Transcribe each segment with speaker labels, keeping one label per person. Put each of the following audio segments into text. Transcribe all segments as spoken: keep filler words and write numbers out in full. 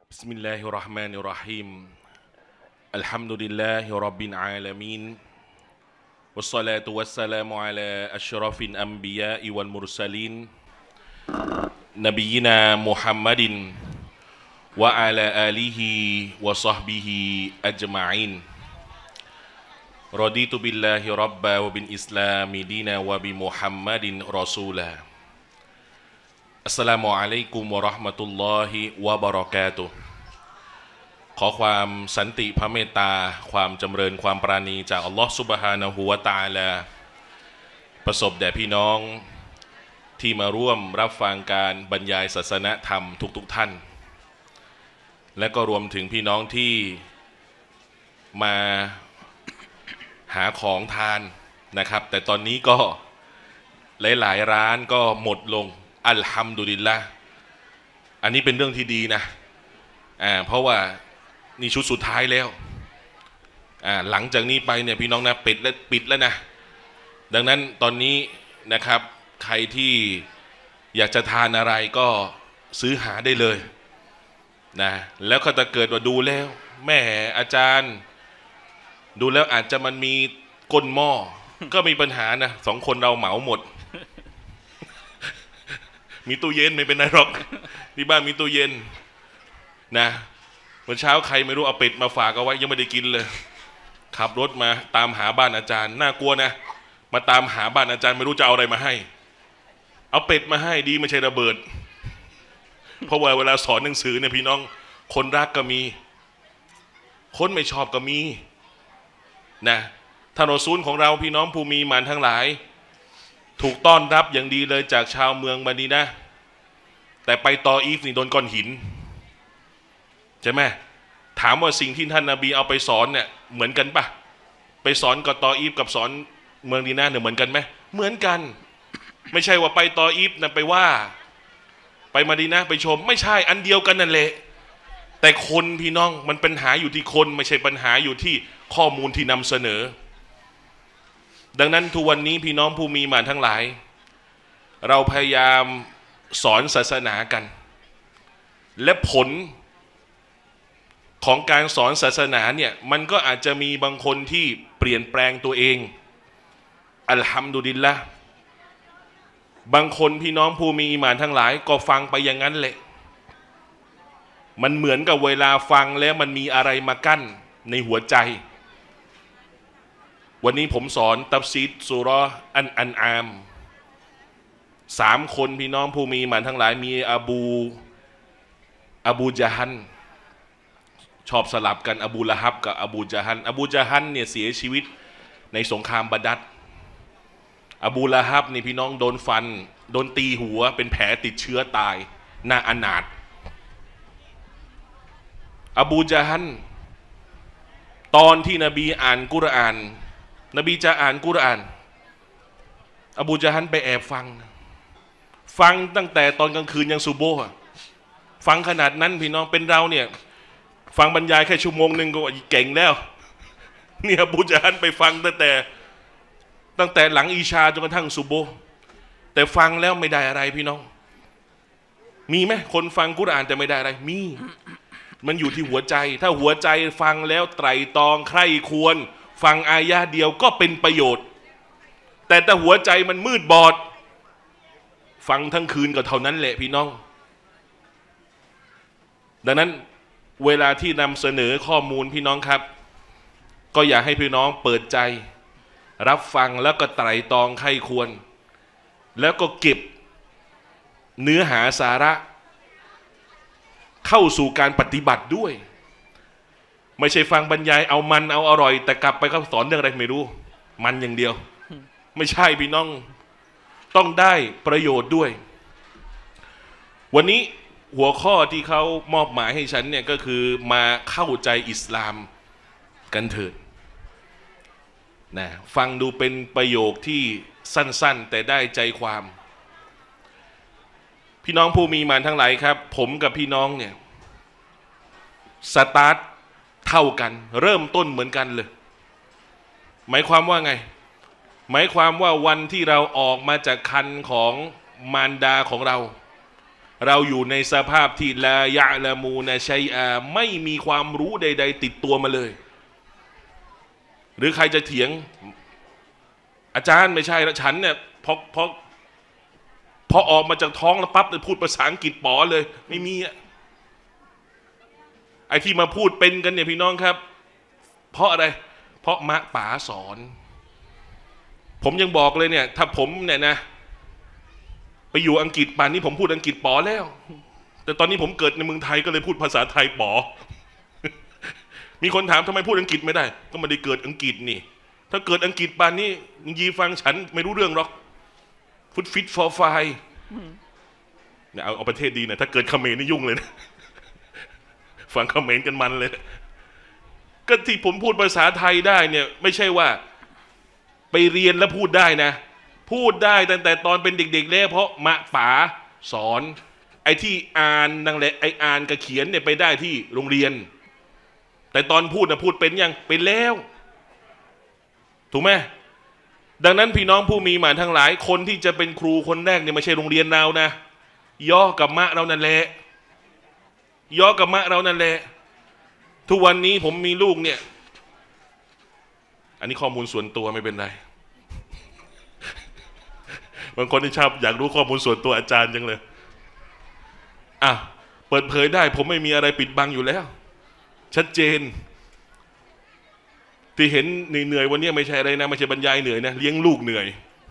Speaker 1: بسم الله الرحمن الرحيم الحمد لله رب العالمين والصلاة والسلام على أشرف الأنبياء والمرسلين نبينا محمد وعلى آله وصحبه أجمعين رضيت بالله ربا وبالإسلام دينا وبمحمد رسولاอัสสลามุอะลัยกุมวะเราะห์มะตุลลอฮิวะบะเราะกาตุฮ์ขอความสันติพระเมตตาความจำเริญความปราณีจากอัลลอฮฺซุบฮานะฮูวะตะอาลาประสบแด่พี่น้องที่มาร่วมรับฟังการบรรยายศาสนธรรมทุกๆท่านและก็รวมถึงพี่น้องที่มาหาของทานนะครับแต่ตอนนี้ก็หลายๆร้านก็หมดลงอัลฮัมดุลิลละอันนี้เป็นเรื่องที่ดีนะอ่าเพราะว่านี่ชุดสุดท้ายแล้วอ่าหลังจากนี้ไปเนี่ยพี่น้องนะปิดและปิดแล้วนะดังนั้นตอนนี้นะครับใครที่อยากจะทานอะไรก็ซื้อหาได้เลยนะแล้วก็จะเกิดว่าดูแล้วแม่อาจารย์ดูแล้วอาจจะมันมีก้นหม้อก็มีปัญหานะสองคนเราเหมาหมดมีตู้เย็นไม่เป็นไรหรอกที่บ้านมีตู้เย็นนะเมื่อเช้าใครไม่รู้เอาเป็ดมาฝากเอาไว้ยังไม่ได้กินเลยขับรถมาตามหาบ้านอาจารย์น่ากลัวนะมาตามหาบ้านอาจารย์ไม่รู้จะเอาอะไรมาให้เอาเป็ดมาให้ดีไม่ใช่ระเบิดเพราะว่าเวลาสอนหนังสือเนี่ยพี่น้องคนรักก็มีคนไม่ชอบก็มีนะท่านรอซูลของเราพี่น้องผู้มีหมานทั้งหลายถูกต้อนรับอย่างดีเลยจากชาวเมืองมะดีนะห์แต่ไปตออีฟนี่โดนก้อนหินใช่ไหมถามว่าสิ่งที่ท่านนบีเอาไปสอนเนี่ยเหมือนกันปะไปสอนกับตออีฟกับสอนเมืองมะดีนะห์เนี่ยเหมือนกันไหมเหมือนกันไม่ใช่ว่าไปตออีฟนั่นไปว่าไปมะดีนะห์ไปชมไม่ใช่อันเดียวกันนั่นแหละแต่คนพี่น้องมันปัญหาอยู่ที่คนไม่ใช่ปัญหาอยู่ที่ข้อมูลที่นำเสนอดังนั้นทุกวันนี้พี่น้องผู้มีหมานทั้งหลายเราพยายามสอนศาสนากันและผลของการสอนศาสนาเนี่ยมันก็อาจจะมีบางคนที่เปลี่ยนแปลงตัวเองอัลฮัมดุลิลละห์บางคนพี่น้องผู้มีอีหม่านทั้งหลายก็ฟังไปอย่างนั้นแหละมันเหมือนกับเวลาฟังแล้วมันมีอะไรมากั้นในหัวใจวันนี้ผมสอนตัฟซีรซูเราะห์อันอันอามสามคนพี่น้องผู้มีหมานทั้งหลายมีอบูอบูญะฮันชอบสลับกันอบูละฮับกับอบูญะฮันอบูญะฮันเนี่ยเสียชีวิตในสงครามบาดัรอบูละฮับนี่พี่น้องโดนฟันโดนตีหัวเป็นแผลติดเชื้อตายน่าอนาถอบูญะฮันตอนที่นบีอ่านกุรอานนบีจะอ่านกุรอานอบูญะฮันไปแอบฟังฟังตั้งแต่ตอนกลางคืนยังซุโบฮ์ฟังขนาดนั้นพี่น้องเป็นเราเนี่ยฟังบรรยายแค่ชั่วโมงหนึ่งก็เก่งแล้วเนี่ยอบูญะฮันไปฟังตั้งแต่ตั้งแต่หลังอีชาจนกระทั่งซุโบฮ์แต่ฟังแล้วไม่ได้อะไรพี่น้องมีไหมคนฟังกุรอานแต่ไม่ได้อะไรมีมันอยู่ที่หัวใจถ้าหัวใจฟังแล้วไตร่ตรองใคร่ควรฟังอายะเดียวก็เป็นประโยชน์แต่ถ้าหัวใจมันมืดบอดฟังทั้งคืนก็เท่านั้นแหละพี่น้องดังนั้นเวลาที่นำเสนอข้อมูลพี่น้องครับก็อยากให้พี่น้องเปิดใจรับฟังแล้วก็ไตร่ตรองใคร่ควรแล้วก็เก็บเนื้อหาสาระเข้าสู่การปฏิบัติด้วยไม่ใช่ฟังบรรยายเอามันเอาอร่อยแต่กลับไปเขาสอนเรื่องอะไรไม่รู้มันอย่างเดียวไม่ใช่พี่น้องต้องได้ประโยชน์ด้วยวันนี้หัวข้อที่เขามอบหมายให้ฉันเนี่ยก็คือมาเข้าใจอิสลามกันเถิดนะฟังดูเป็นประโยคที่สั้นๆแต่ได้ใจความพี่น้องผู้มีหมานทั้งหลายครับผมกับพี่น้องเนี่ยสตาร์ทเท่ากันเริ่มต้นเหมือนกันเลยหมายความว่าไงหมายความว่าวันที่เราออกมาจากคันของมารดาของเราเราอยู่ในสภาพที่ลายะละมูนะชัยอาไม่มีความรู้ใดๆติดตัวมาเลยหรือใครจะเถียงอาจารย์ไม่ใช่ละฉันเนี่ยพอพอพอออกมาจากท้องแล้วปั๊บเลยพูดภาษาอังกฤษป๋อเลยไม่มีอะไอ้ที่มาพูดเป็นกันเนี่ยพี่น้องครับเพราะอะไรเพราะมะป๋าสอนผมยังบอกเลยเนี่ยถ้าผมเนี่ยนะไปอยู่อังกฤษป่านนี้ผมพูดอังกฤษป๋อแล้วแต่ตอนนี้ผมเกิดในเมืองไทยก็เลยพูดภาษาไทยป๋อ มีคนถามทำไมพูดอังกฤษไม่ได้ก็ไม่ได้เกิดอังกฤษนี่ถ้าเกิดอังกฤษป่านนี้ยีฟังฉันไม่รู้เรื่องหรอกฟุตฟิตฟอร์ไฟเนี่ยเอาเอาประเทศดีนะถ้าเกิดเขมรนี่ยุ่งเลยนะฟังเขมรกันมันเลยก็ที่ผมพูดภาษาไทยได้เนี่ยไม่ใช่ว่าไปเรียนแล้วพูดได้นะพูดได้ตั้งแต่ตอนเป็นเด็กๆแล้วเพราะมะป๋าสอนไอ้ที่อ่านนั่งแหละไอ้อ่านกับเขียนเนี่ยไปได้ที่โรงเรียนแต่ตอนพูดนะพูดเป็นยังเป็นแล้วถูกไหมดังนั้นพี่น้องผู้มีหมานทั้งหลายคนที่จะเป็นครูคนแรกเนี่ยไม่ใช่โรงเรียนเรานะย่อกับมะเรานั่นแหละย่อกับมะเรานั่นแหละทุกวันนี้ผมมีลูกเนี่ยอันนี้ข้อมูลส่วนตัวไม่เป็นไรบางคนที่ชอบอยากรู้ข้อมูลส่วนตัวอาจารย์จังเลยอ่ะเปิดเผยได้ผมไม่มีอะไรปิดบังอยู่แล้วชัดเจนที่เห็นเหนื่อยวันนี้ไม่ใช่อะไรนะไม่ใช่บรรยายเหนื่อยนะเลี้ยงลูกเหนื่อย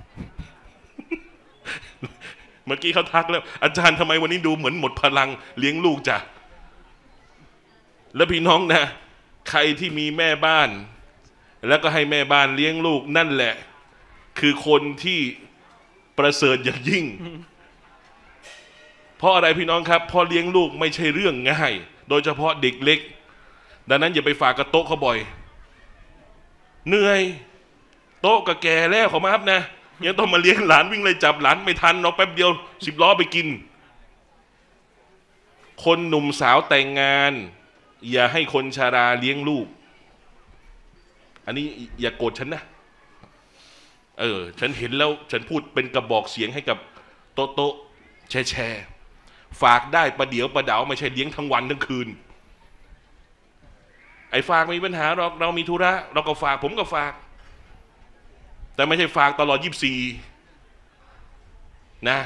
Speaker 1: เมื่อกี้เขาทักแล้วอาจารย์ทำไมวันนี้ดูเหมือนหมดพลังเลี้ยงลูกจ้ะแล้วพี่น้องนะใครที่มีแม่บ้านแล้วก็ให้แม่บ้านเลี้ยงลูกนั่นแหละคือคนที่ประเสริฐอย่างยิ่งเพราะอะไรพี่น้องครับเพราะเลี้ยงลูกไม่ใช่เรื่องง่ายโดยเฉพาะเด็กเล็กดังนั้นอย่าไปฝากกระโต๊ะเขาบ่อยเหนื่อยโต๊ะกับแก่แล้วเขามาครับนะยังต้องมาเลี้ยงหลานวิ่งเลยจับหลานไม่ทันเนาะแป๊บเดียวสิบล้อไปกินคนหนุ่มสาวแต่งงานอย่าให้คนชาราเลี้ยงลูกอันนี้อย่าโกรธฉันนะเออฉันเห็นแล้วฉันพูดเป็นกระบอกเสียงให้กับโต๊ะโต๊ะแชร์แชร์ฝากได้ประเดี๋ยวประเดาไม่ใช่เลี้ยงทั้งวันทั้งคืนไอ้ฝากมีปัญหาเราเรามีธุระเราก็ฝากผมก็ฝากแต่ไม่ใช่ฝากตลอดยี่สิบสี่นะ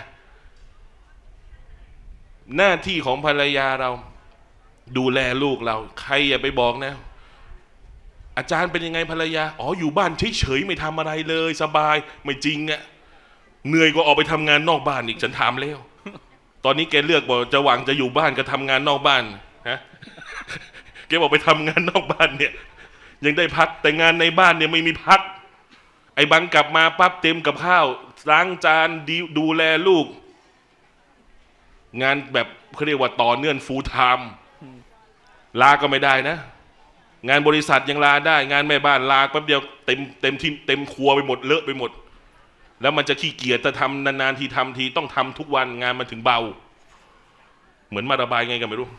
Speaker 1: หน้าที่ของภรรยาเราดูแลลูกเราใครอย่าไปบอกนะอาจารย์เป็นยังไงภรรยาอ๋ออยู่บ้านเฉยๆไม่ทำอะไรเลยสบายไม่จริงอะเหนื่อยก็ออกไปทำงานนอกบ้านอีกฉันถามแล้วตอนนี้แกเลือกบอกจะหวังจะอยู่บ้านก็ทำงานนอกบ้านฮะแกบอกไปทำงานนอกบ้านเนี่ยยังได้พักแต่งานในบ้านเนี่ยไม่มีพักไอ้บังกลับมาปั๊บเต็มกับข้าวล้างจานดูแลลูกงานแบบเขาเรียกว่าต่อเนื่องฟูลไทม์ลาก็ไม่ได้นะงานบริษัทยังลาได้งานแม่บ้านลาแป๊บเดียวเต็มเต็มที่เต็มครัวไปหมดเลอะไปหมดแล้วมันจะขี้เกียจจะทำนานๆทีทำทีต้องทำทุกวันงานมันถึงเบาเหมือนมาระบายไงกันไม่รู้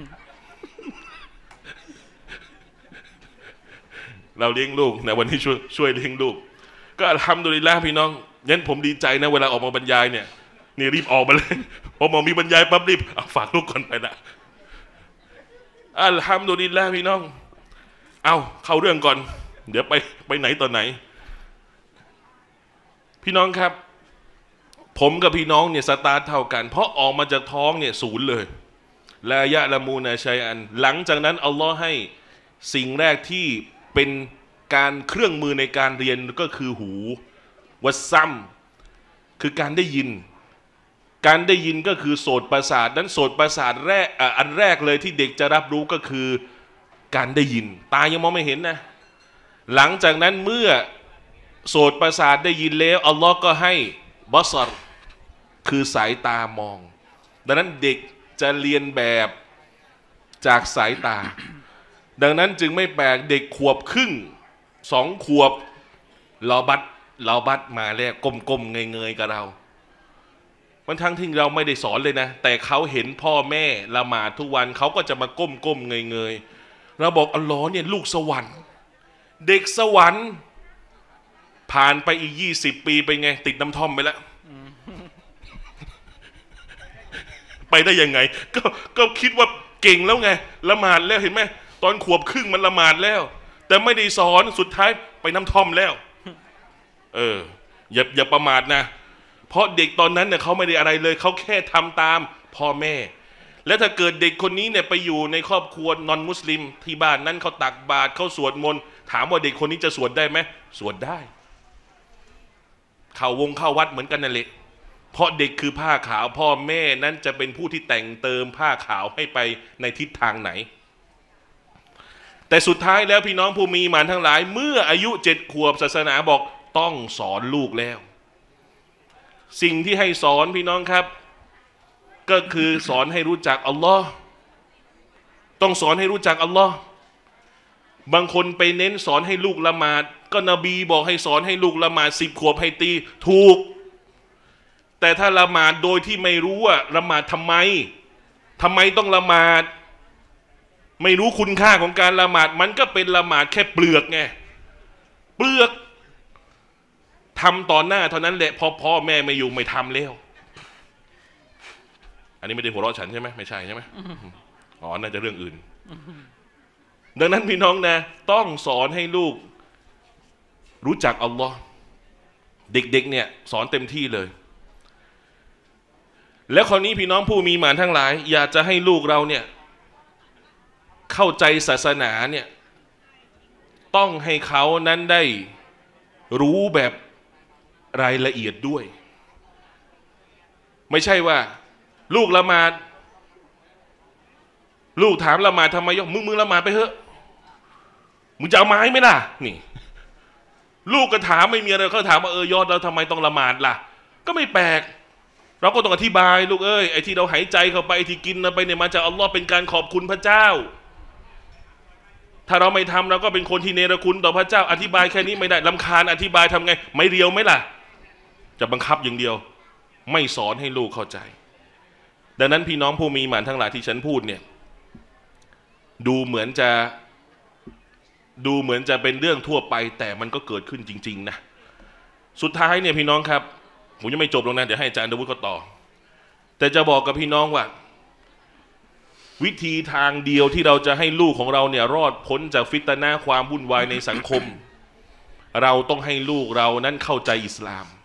Speaker 1: เราเลี้ยงลูกในวันที่ช่วยช่วยเลี้ยงลูกก็ทำโดยแล้วพี่น้องงั้นผมดีใจนะเวลาออกมาบรรยายเนี่ยนี่รีบออกมาเลยพอหมอมีบรรยายปั๊บรีบเอาฝากลูกก่อนไปนะอัลฮัมดุลิลลาห์พี่น้องเอาเข้าเรื่องก่อนเดี๋ยวไปไปไหนต่อไหนพี่น้องครับผมกับพี่น้องเนี่ยสตาร์ทเท่ากันเพราะออกมาจากท้องเนี่ยศูนย์เลยลายะละมูนะชัยอันหลังจากนั้นอัลลอฮ์ให้สิ่งแรกที่เป็นการเครื่องมือในการเรียนก็คือหูวัดซ้ำคือการได้ยินการได้ยินก็คือโสตประสาทนั้นโสตประสาทแรกอันแรกเลยที่เด็กจะรับรู้ก็คือการได้ยินตายังมองไม่เห็นนะหลังจากนั้นเมื่อโสตประสาทได้ยินแล้วอัลลอฮ์ก็ให้บัศรคือสายตามองดังนั้นเด็กจะเรียนแบบจากสายตาดังนั้นจึงไม่แปลกเด็กขวบครึ่งสองขวบเราบัดเราบัดมาแล้วก้มๆเงยๆกับเรามันทั้งที่เราไม่ได้สอนเลยนะแต่เขาเห็นพ่อแม่ละหมาดทุกวันเขาก็จะมาก้มๆเงยๆเราบอกอัลลอฮ์เนี่ยลูกสวรรค์เด็กสวรรค์ผ่านไปอีกยี่สิบปีไปไงติดน้ำท่อมไปแล้วไปไปได้ยังไงก็ก็คิดว่าเก่งแล้วไงละหมาดแล้วเห็นไหมตอนขวบครึ่งมันละหมาดแล้วแต่ไม่ได้สอนสุดท้ายไปน้ำท่อมแล้วเอออย่าอย่าประมาทนะเพราะเด็กตอนนั้นเนี่ยเขาไม่ได้อะไรเลยเขาแค่ทำตามพ่อแม่และถ้าเกิดเด็กคนนี้เนี่ยไปอยู่ในครอบครัวนอนมุสลิมที่บ้านนั้นเขาตักบาตรเขาสวดมนต์ถามว่าเด็กคนนี้จะสวดได้ไหมสวดได้เข้าวงเข้าวัดเหมือนกันนั่นแหละเพราะเด็กคือผ้าขาวพ่อแม่นั้นจะเป็นผู้ที่แต่งเติมผ้าขาวให้ไปในทิศทางไหนแต่สุดท้ายแล้วพี่น้องผู้มีหมานทั้งหลายเมื่ออายุเจ็ดขวบศาสนาบอกต้องสอนลูกแล้วสิ่งที่ให้สอนพี่น้องครับก็คือสอนให้รู้จักอัลลอฮ์ต้องสอนให้รู้จักอัลลอฮ์บางคนไปเน้นสอนให้ลูกละหมาดก็นบีบอกให้สอนให้ลูกละหมาดสิบขวบให้ตีถูกแต่ถ้าละหมาดโดยที่ไม่รู้ว่าละหมาดทำไมทำไมต้องละหมาดไม่รู้คุณค่าของการละหมาดมันก็เป็นละหมาดแค่เปลือกไงเปลือกทำต่อหน้าเท่านั้นแหละพอพ่อแม่ไม่อยู่ไม่ทำแล้วอันนี้ไม่ได้หัวเราะฉันใช่ไหมไม่ใช่ใช่ไหมอ๋อน่าจะเรื่องอื่นดังนั้นพี่น้องนะต้องสอนให้ลูกรู้จักอัลลอฮ์เด็กๆเนี่ยสอนเต็มที่เลยแล้วคราวนี้พี่น้องผู้มีหมานทั้งหลายอยากจะให้ลูกเราเนี่ยเข้าใจศาสนาเนี่ยต้องให้เขานั้นได้รู้แบบรายละเอียดด้วยไม่ใช่ว่าลูกละหมาดลูกถามละหมาดทำไมยกมึงมึงละหมาดไปเถอะมึงจะเอาไม้ไหมล่ะนี่ลูกก็ถามไม่มีอะไรเขาถามว่าเออยอดเราทำไมต้องละหมาดล่ะก็ไม่แปลกเราก็ต้องอธิบายลูกเอ้ยไอ้ที่เราหายใจเข้าไปไอ้ที่กินไปเนี่ยมาจากอัลลอฮ์เป็นการขอบคุณพระเจ้าถ้าเราไม่ทำเราก็เป็นคนที่เนรคุณต่อพระเจ้าอธิบายแค่นี้ไม่ได้รำคาญอธิบายทำไงไม่เรียวไหมล่ะจะบังคับอย่างเดียวไม่สอนให้ลูกเข้าใจดังนั้นพี่น้องผู้มีหมานทั้งหลายที่ฉันพูดเนี่ยดูเหมือนจะดูเหมือนจะเป็นเรื่องทั่วไปแต่มันก็เกิดขึ้นจริงๆนะสุดท้ายเนี่ยพี่น้องครับผมยังไม่จบลงนะเดี๋ยวให้อาจารย์ดาวุฒิก็ต่อแต่จะบอกกับพี่น้องว่าวิธีทางเดียวที่เราจะให้ลูกของเราเนี่ยรอดพ้นจากฟิตนะห์ความวุ่นวายในสังคมเราต้องให้ลูกเรานั้นเข้าใจอิสลาม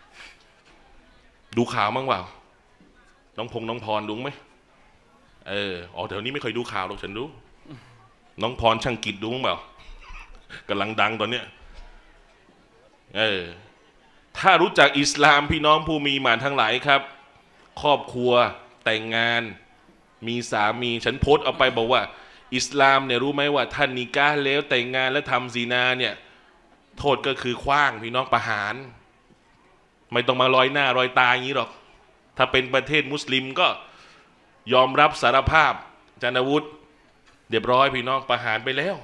Speaker 1: ดูข่าวมั้งเปล่าน้องพงน้องพรดูไหมเอออ๋อเดี๋ยวนี้ไม่เคยดูข่าวหรอกฉันดูน้องพรช่างกิจดูมั้งเปล่ากำลังดังตอนเนี้ยเออถ้ารู้จักอิสลามพี่น้องผู้มีหมานทั้งหลายครับครอบครัวแต่งงานมีสามีฉันโพสต์เอาไปบอกว่าอิสลามเนี่ยรู้ไหมว่าท่านนิกะห์แล้วแต่งงานแล้วทำซีนาเนี่ยโทษก็คือขว้างพี่น้องประหารไม่ต้องมาลอยหน้าลอยตาอย่างนี้หรอกถ้าเป็นประเทศมุสลิมก็ยอมรับสารภาพจานวุฒิเรียบร้อยพี่น้องประหารไปแล้ว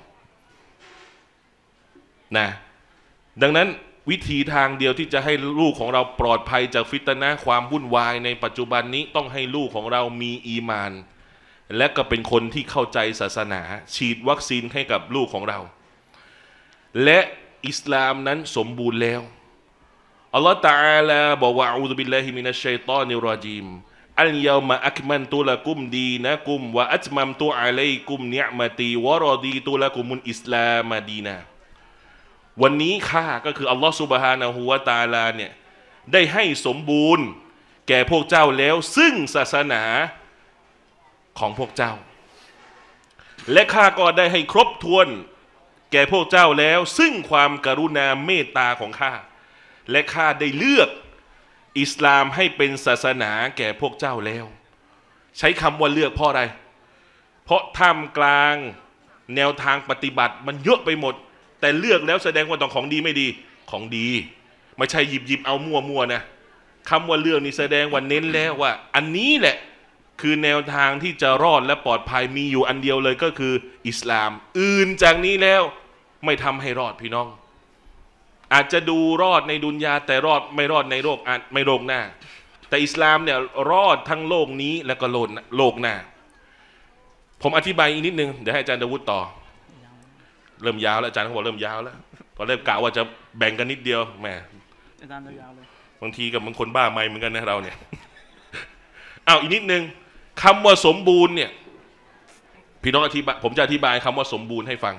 Speaker 1: นะดังนั้นวิธีทางเดียวที่จะให้ลูกของเราปลอดภัยจากฟิตนะห์ความวุ่นวายในปัจจุบันนี้ต้องให้ลูกของเรามีอีมานและก็เป็นคนที่เข้าใจศาสนาฉีดวัคซีนให้กับลูกของเราและอิสลามนั้นสมบูรณ์แล้วอัลลอฮฺตะอาลาบอกว่าอูซุบิลลาฮิมินัชชัยฏอนิรรจีมอัลยอมะอักมันตุละกุมดีนะกุมวะอัตมัมตุอะลัยกุมนิอ์มะตีวะรอดีตุละกุมุลอิสลามดีนะวันนี้ข้าก็คืออัลลอฮฺซุบฮานะฮูวะตะอาลาเนี่ยได้ให้สมบูรณ์แก่พวกเจ้าแล้วซึ่งศาสนาของพวกเจ้าและข้าก็ได้ให้ครบถ้วนแก่พวกเจ้าแล้วซึ่งความกรุณาเมตตาของข้าและข้าได้เลือกอิสลามให้เป็นศาสนาแก่พวกเจ้าแล้วใช้คำว่าเลือกเพราะอะไรเพราะท่ามกลางแนวทางปฏิบัติมันเยอะไปหมดแต่เลือกแล้วแสดงว่าต้องของดีไม่ดีของดีไม่ใช่หยิบหยิบเอามั่วมั่วนะคำว่าเลือกนี่แสดงว่าเน้นแล้วว่าอันนี้แหละคือแนวทางที่จะรอดและปลอดภัยมีอยู่อันเดียวเลยก็คืออิสลามอื่นจากนี้แล้วไม่ทำให้รอดพี่น้องอาจจะดูรอดในดุนยาแต่รอดไม่รอดในโลกอาจไม่โลกหน้าแต่อิสลามเนี่ยรอดทั้งโลกนี้และก็โลกโลกหน้าผมอธิบายอีกนิดนึงเดี๋ยวให้อาจารย์ดาวุฒิต่อเริ่มยาวแล้วอาจารย์เขาบอกเริ่มยาวแล้วตอนแรกกะว่าจะแบ่งกันนิดเดียวแหมอาจารย์ยาวเลยบางทีกับบางคนบ้าไม่เหมือนกันนะเราเนี่ยเอาอีกนิดนึงคำว่าสมบูรณ์เนี่ยพี่น้องอธิบายผมจะอธิบายคำว่าสมบูรณ์ให้ฟัง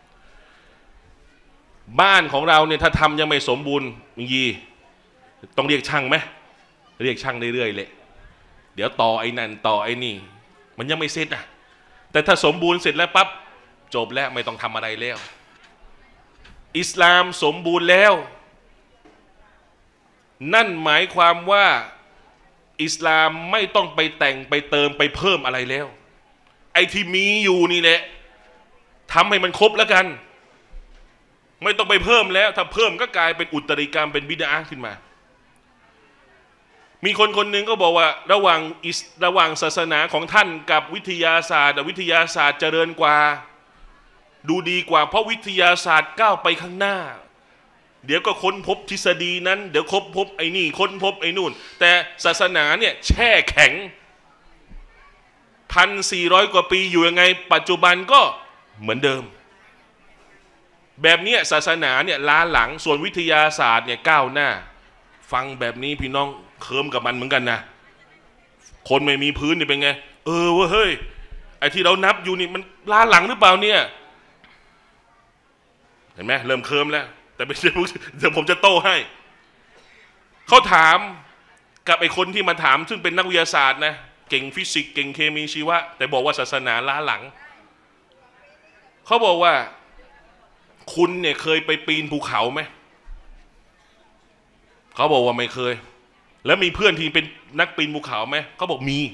Speaker 1: บ้านของเราเนี่ยถ้าทำยังไม่สมบูรณ์มึงยีต้องเรียกช่างไหมเรียกช่างเรื่อยๆเลยเดี๋ยวต่อไอ้นั่นต่อไอ้นี่มันยังไม่เสร็จอ่ะแต่ถ้าสมบูรณ์เสร็จแล้วปั๊บจบแล้วไม่ต้องทำอะไรแล้วอิสลามสมบูรณ์แล้วนั่นหมายความว่าอิสลามไม่ต้องไปแต่งไปเติมไปเพิ่มอะไรแล้วไอ้ที่มีอยู่นี่แหละทำให้มันครบแล้วกันไม่ต้องไปเพิ่มแล้วถ้าเพิ่มก็กลายเป็นอุตริกรรมเป็นบิดอะห์ขึ้นมามีคนคนหนึ่งก็บอกว่าระหว่างอิสระหว่างศาสนาของท่านกับวิทยาศาสตร์วิทยาศาสตร์เจริญกว่าดูดีกว่าเพราะวิทยาศาสตร์ก้าวไปข้างหน้าเดี๋ยวก็ค้นพบทฤษฎีนั้นเดี๋ยวค้นพบไอ้นี่ค้นพบไอ้นู่นแต่ศาสนาเนี่ยแช่แข็งพันสี่ร้อยกว่าปีอยู่ยังไงปัจจุบันก็เหมือนเดิมแบบนี้ศาสนาเนี่ยล้าหลังส่วนวิทยาศาสตร์เนี่ยก้าวหน้าฟังแบบนี้พี่น้องเคิมกับมันเหมือนกันนะคนไม่มีพื้นนี่เป็นไงเออเว้ยเฮ้ยไอ้ที่เรานับอยู่นี่มันล้าหลังหรือเปล่าเนี่ยเห็นไหมเริ่มเคิมแล้วแต่ไม่ใช่เดี๋ยวผมจะโต้ให้เขาถามกับไอ้คนที่มาถามซึ่งเป็นนักวิทยาศาสตร์นะเก่งฟิสิกส์เก่งเคมีชีวะแต่บอกว่าศาสนาล้าหลังเขาบอกว่าคุณเนี่ยเคยไปปีนภูเขาไหมเขาบอกว่าไม่เคยแล้วมีเพื่อนที่เป็นนักปีนภูเขาไหมเขาบอกมี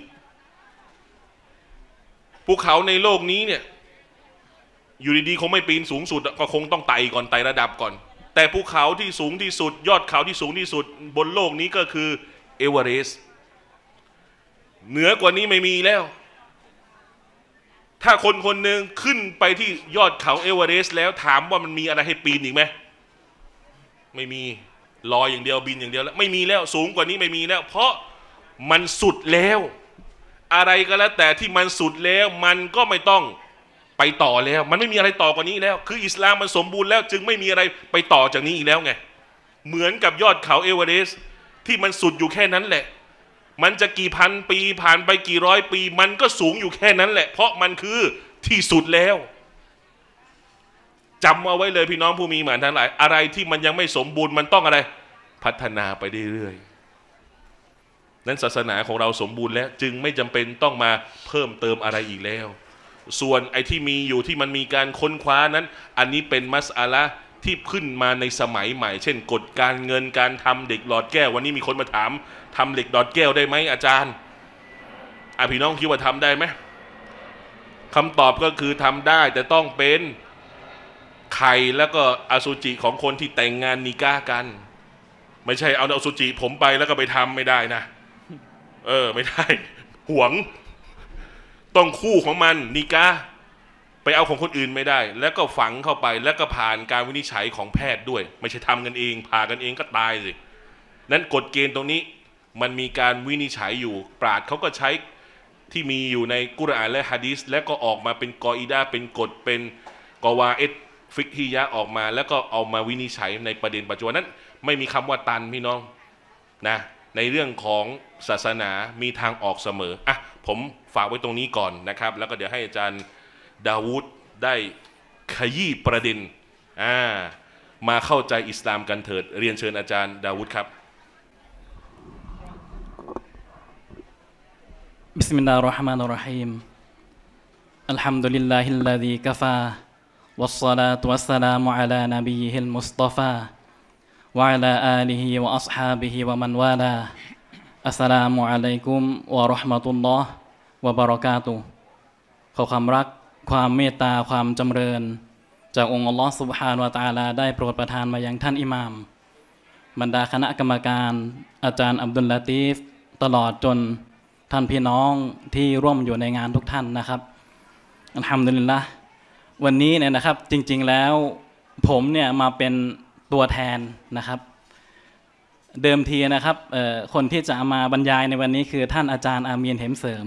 Speaker 1: ภูเขาในโลกนี้เนี่ยอยู่ดีๆคงไม่ปีนสูงสุดก็คงต้องไต่ก่อนไต่ระดับก่อนแต่ภูเขาที่สูงที่สุดยอดเขาที่สูงที่สุดบนโลกนี้ก็คือเอเวอเรสต์เหนือกว่านี้ไม่มีแล้วถ้าคนคนหนึ่งขึ้นไปที่ยอดเขาเอเวอเรสต์แล้วถามว่ามันมีอะไรให้ปีนอีกไหมไม่มีลอยอย่างเดียวบินอย่างเดียวแล้วไม่มีแล้วสูงกว่านี้ไม่มีแล้วเพราะมันสุดแล้วอะไรก็แล้วแต่ที่มันสุดแล้วมันก็ไม่ต้องไปต่อแล้วมันไม่มีอะไรต่อกว่านี้แล้วคืออิสลามมันสมบูรณ์แล้วจึงไม่มีอะไรไปต่อจากนี้อีกแล้วไงเหมือนกับยอดเขาเอเวอเรสต์ที่มันสุดอยู่แค่นั้นแหละมันจะกี่พันปีผ่านไปกี่ร้อยปีมันก็สูงอยู่แค่นั้นแหละเพราะมันคือที่สุดแล้วจำเอาไว้เลยพี่น้องผู้มีหมานทั้งหลายอะไรที่มันยังไม่สมบูรณ์มันต้องอะไรพัฒนาไปเรื่อยๆนั้นศาสนาของเราสมบูรณ์แล้วจึงไม่จำเป็นต้องมาเพิ่มเติมอะไรอีกแล้วส่วนไอ้ที่มีอยู่ที่มันมีการค้นคว้านั้นอันนี้เป็นมัสอะละห์ที่ขึ้นมาในสมัยใหม่เช่นกฎการเงินการทำเด็กหลอดแก้ววันนี้มีคนมาถามทำเหล็กหลอดแก้วได้ไหมอาจารย์อ่ะพี่น้องคิดว่าทำได้ไหมคำตอบก็คือทำได้แต่ต้องเป็นไข่แล้วก็อสุจิของคนที่แต่งงานนิกากันไม่ใช่เอาอสุจิผมไปแล้วก็ไปทำไม่ได้นะเออไม่ได้หวงต้องคู่ของมันนิกาไปเอาของคนอื่นไม่ได้แล้วก็ฝังเข้าไปแล้วก็ผ่านการวินิจฉัยของแพทย์ด้วยไม่ใช่ทำกันเองผ่ากันเองก็ตายสินั้นกฎเกณฑ์ตรงนี้มันมีการวินิจฉัยอยู่ปราชญ์เขาก็ใช้ที่มีอยู่ในกุรอานและหะดีษแล้วก็ออกมาเป็นกออิดะห์เป็นกฎเป็นกอวาอิดฟิกฮียะห์ออกมาแล้วก็เอามาวินิจฉัยในประเด็นปัจจุบันนั้นไม่มีคำว่าตันพี่น้องนะในเรื่องของศาสนามีทางออกเสมออ่ะผมฝากไว้ตรงนี้ก่อนนะครับแล้วก็เดี๋ยวให้อาจารย์ดาวูดได้ขยี้ประเด็นอ่ามาเข้าใจอิสลามกันเถิดเรียนเชิญอาจารย์ดาวูดครับ
Speaker 2: บิสมิลลาฮิรเราะห์มานิรเราะฮีมอัลฮัมดุลิลลาฮิลลซีกะฟาวัสศอลาตุวัสสลามุอะลานบียิฮิลมุสฏอฟาวะอะลาอาลิฮิวะอัศฮาบิฮิวะมันวาลาอัสสลามุอะลัยกุมวะเราะห์มะตุลลอฮ์วะบะเราะกาตุฮ์ขอความรักความเมตตาความจำเริญจากองค์อัลลอฮ์ซุบฮานะฮูวะตะอาลาได้โปรดประทานมายังท่านอิหม่ามบรรดาคณะกรรมการอาจารย์อับดุลลาตีฟตลอดจนท่านพี่น้องที่ร่วมอยู่ในงานทุกท่านนะครับอัลฮัมดุลิลละห์วันนี้เนี่ยนะครับจริงๆแล้วผมเนี่ยมาเป็นตัวแทนนะครับเดิมทีนะครับคนที่จะมาบรรยายในวันนี้คือท่านอาจารย์อามีนเหมเสริม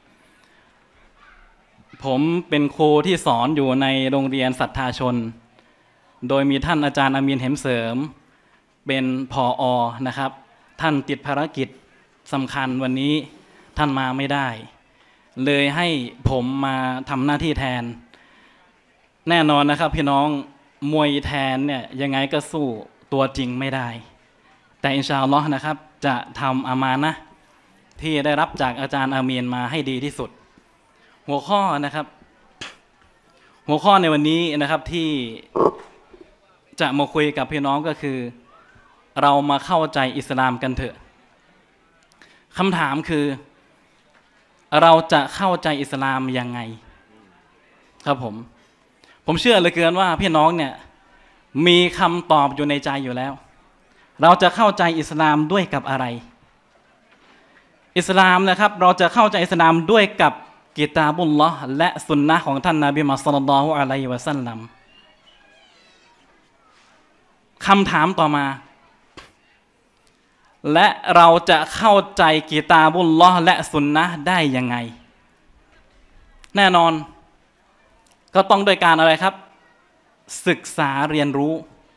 Speaker 2: ผมเป็นครูที่สอนอยู่ในโรงเรียนศรัทธาชนโดยมีท่านอาจารย์อามีนเหมเสริมเป็นผอ.นะครับท่านติดภารกิจสำคัญวันนี้ท่านมาไม่ได้เลยให้ผมมาทำหน้าที่แทนแน่นอนนะครับพี่น้องมวยแทนเนี่ยยังไงก็สู้ตัวจริงไม่ได้แต่อินชาอัลลอฮ์นะครับจะทำอามานะห์ที่ได้รับจากอาจารย์อามีนมาให้ดีที่สุดหัวข้อนะครับหัวข้อในวันนี้นะครับที่จะมาคุยกับพี่น้องก็คือเรามาเข้าใจอิสลามกันเถอะคำถามคือเราจะเข้าใจอิสลามยังไงครับผมผมเชื่อเหลือเกินว่าพี่น้องเนี่ยมีคำตอบอยู่ในใจอยู่แล้วเราจะเข้าใจอิสลามด้วยกับอะไรอิสลามนะครับเราจะเข้าใจอิสลามด้วยกับกิตาบุลลอฮ์และสุนนะของท่านนบีมุฮัมมัดศ็อลลัลลอฮุอะลัยฮิวะซัลลัมคำถามต่อมาและเราจะเข้าใจกิตาบุลลอฮ์และสุนนะได้ยังไงแน่นอนก็ต้องโดยการอะไรครับศึกษาเรียนรู้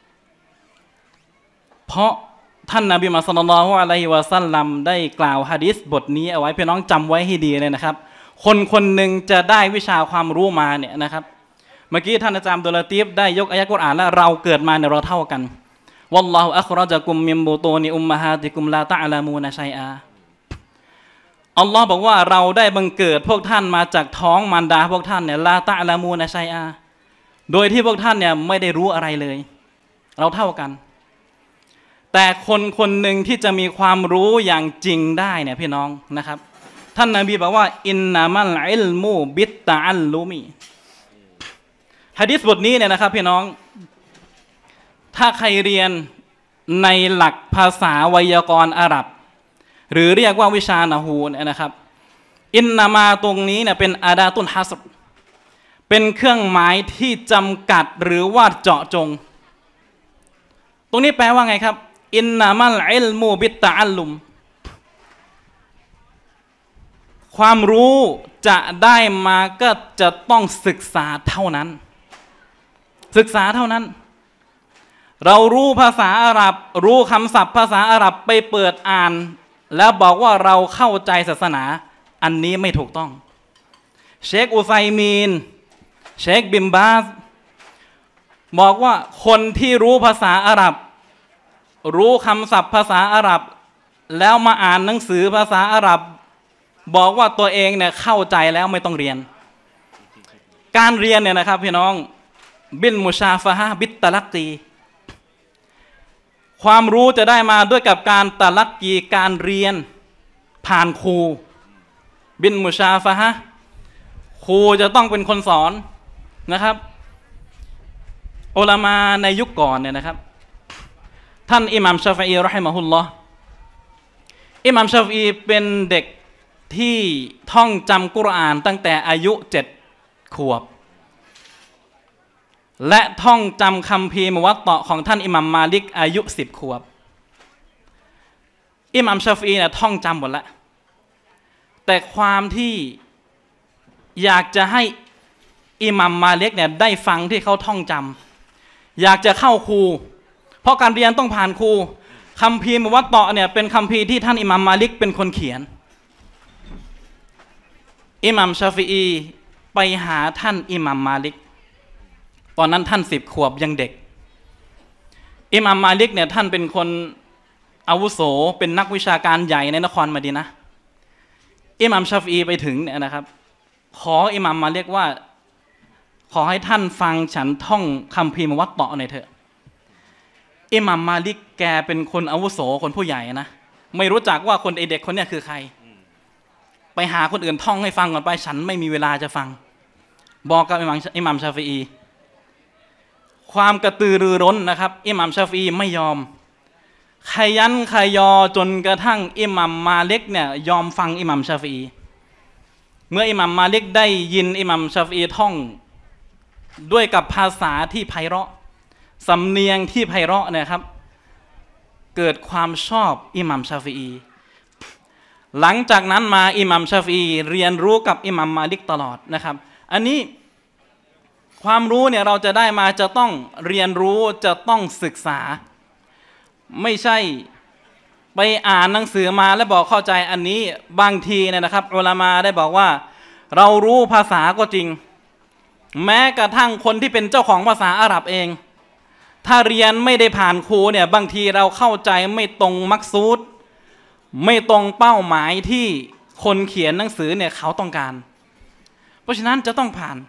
Speaker 2: เพราะท่านนบีมุฮัมมัดศ็อลลัลลอฮุอะลัยฮิวะซัลลัมได้กล่าวหะดีษบทนี้เอาไว้พี่น้องจำไว้ให้ดีเลยนะครับคนคนหนึ่งจะได้วิชาความรู้มาเนี่ยนะครับเมื่อกี้ท่านอาจารย์อับดุลลาตีฟได้ยกอายะห์กุรอานและเราเกิดมาเนี่ยเราเท่ากันวัลลอฮุอัคเราะญะกุมมินบุตูนิอุมมะฮาติกุมลาตะอ์ละมูนะชัยอาอัลลอฮ์บอกว่าเราได้บังเกิดพวกท่านมาจากท้องมารดาพวกท่านเนี่ยลาตะอ์ละมูนะชัยอาโดยที่พวกท่านเนี่ยไม่ได้รู้อะไรเลยเราเท่ากันแต่คนคนหนึ่งที่จะมีความรู้อย่างจริงได้เนี่ยพี่น้องนะครับท่านนบีบอกว่าอินนามัลอิลมูบิตตะอัลลุมีหะดีษบทนี้เนี่ยนะครับพี่น้องถ้าใครเรียนในหลักภาษาไวยากรณ์อาหรับหรือเรียกว่าวิชานะฮูเนี่ยนะครับอินนามาตรงนี้เนี่ยเป็นอาดาตุนฮัสรเป็นเครื่องหมายที่จำกัดหรือว่าเจาะจงตรงนี้แปลว่าไงครับอินนามัลอิลมูบิตตะอัลลุมความรู้จะได้มาก็จะต้องศึกษาเท่านั้นศึกษาเท่านั้นเรารู้ภาษาอาหรับรู้คำศัพท์ภาษาอาหรับไปเปิดอ่านแล้วบอกว่าเราเข้าใจศาสนาอันนี้ไม่ถูกต้องเชคอุไซมีนเชคบิมบาสบอกว่าคนที่รู้ภาษาอาหรับรู้คำศัพท์ภาษาอาหรับแล้วมาอ่านหนังสือภาษาอาหรับบอกว่าตัวเองเนี่ยเข้าใจแล้วไม่ต้องเรียนการเรียนเนี่ยนะครับพี่น้องบิลมุชาฟะฮะบิตตะลักกีความรู้จะได้มาด้วยกับการตะลักกีการเรียนผ่านครูบิลมุชาฟะฮะครูจะต้องเป็นคนสอนนะครับอุลามาในยุคก่อนเนี่ยนะครับท่านอิหม่ามชาฟิอีเราะฮิมะฮุลลอฮ์อิหม่ามชาฟิอีเป็นเด็กที่ท่องจำกุรอานตั้งแต่อายุเจ็ดขวบและท่องจำคัมภีร์มุวัตตะของท่านอิหม่ามมาลิกอายุสิบขวบอิหม่ามชาฟิอีเนี่ยท่องจำหมดแล้วแต่ความที่อยากจะให้อิหม่ามมาลิกเนี่ยได้ฟังที่เขาท่องจำอยากจะเข้าครูเพราะการเรียนต้องผ่านครูคัมภีร์มุวัตตะเนี่ยเป็นคัมภีร์ที่ท่านอิหม่ามมาลิกเป็นคนเขียนอิหม่ามชาฟิอีไปหาท่านอิหม่ามมาลิกตอนนั้นท่านสิบขวบยังเด็กอิหม่ามมาลิกเนี่ยท่านเป็นคนอาวุโสเป็นนักวิชาการใหญ่ในนครมะดีนะห์อิหม่ามชาฟิอีไปถึงเนี่ยนะครับขออิหม่ามมาลิกว่าขอให้ท่านฟังฉันท่องคัมภีร์มุวัตตะหน่อยเถอะอิหม่ามมาลิกแกเป็นคนอาวุโสคนผู้ใหญ่นะไม่รู้จักว่าคนเด็กคนเนี้ยคือใครไปหาคนอื่นท่องให้ฟังก่อนไปฉันไม่มีเวลาจะฟังบอกกับอิหม่ามอิหม่ามชาฟิอีความกระตือรือร้นนะครับอิหม่ามชาฟิอีไม่ยอมขยันขยอจนกระทั่งอิหม่ามมาลิกเนี่ยยอมฟังอิหม่ามชาฟิอีเมื่ออิหม่ามมาลิกได้ยินอิหม่ามชาฟิอีท่องด้วยกับภาษาที่ไพเราะสำเนียงที่ไพเราะนะครับเกิดความชอบอิหม่ามชาฟิอีหลังจากนั้นมาอิหม่ามชาฟิอีเรียนรู้กับอิหม่ามมาลิกตลอดนะครับอันนี้ความรู้เนี่ยเราจะได้มาจะต้องเรียนรู้จะต้องศึกษาไม่ใช่ไปอ่านหนังสือมาแล้วบอกเข้าใจอันนี้บางทีเนี่ยนะครับอุลามาได้บอกว่าเรารู้ภาษาก็จริงแม้กระทั่งคนที่เป็นเจ้าของภาษาอาหรับเองถ้าเรียนไม่ได้ผ่านครูเนี่ยบางทีเราเข้าใจไม่ตรงมักซูดไม่ตรงเป้าหมายที่คนเขียนหนังสือเนี่ยเขาต้องการเพราะฉะนั้นจะต้องผ่าน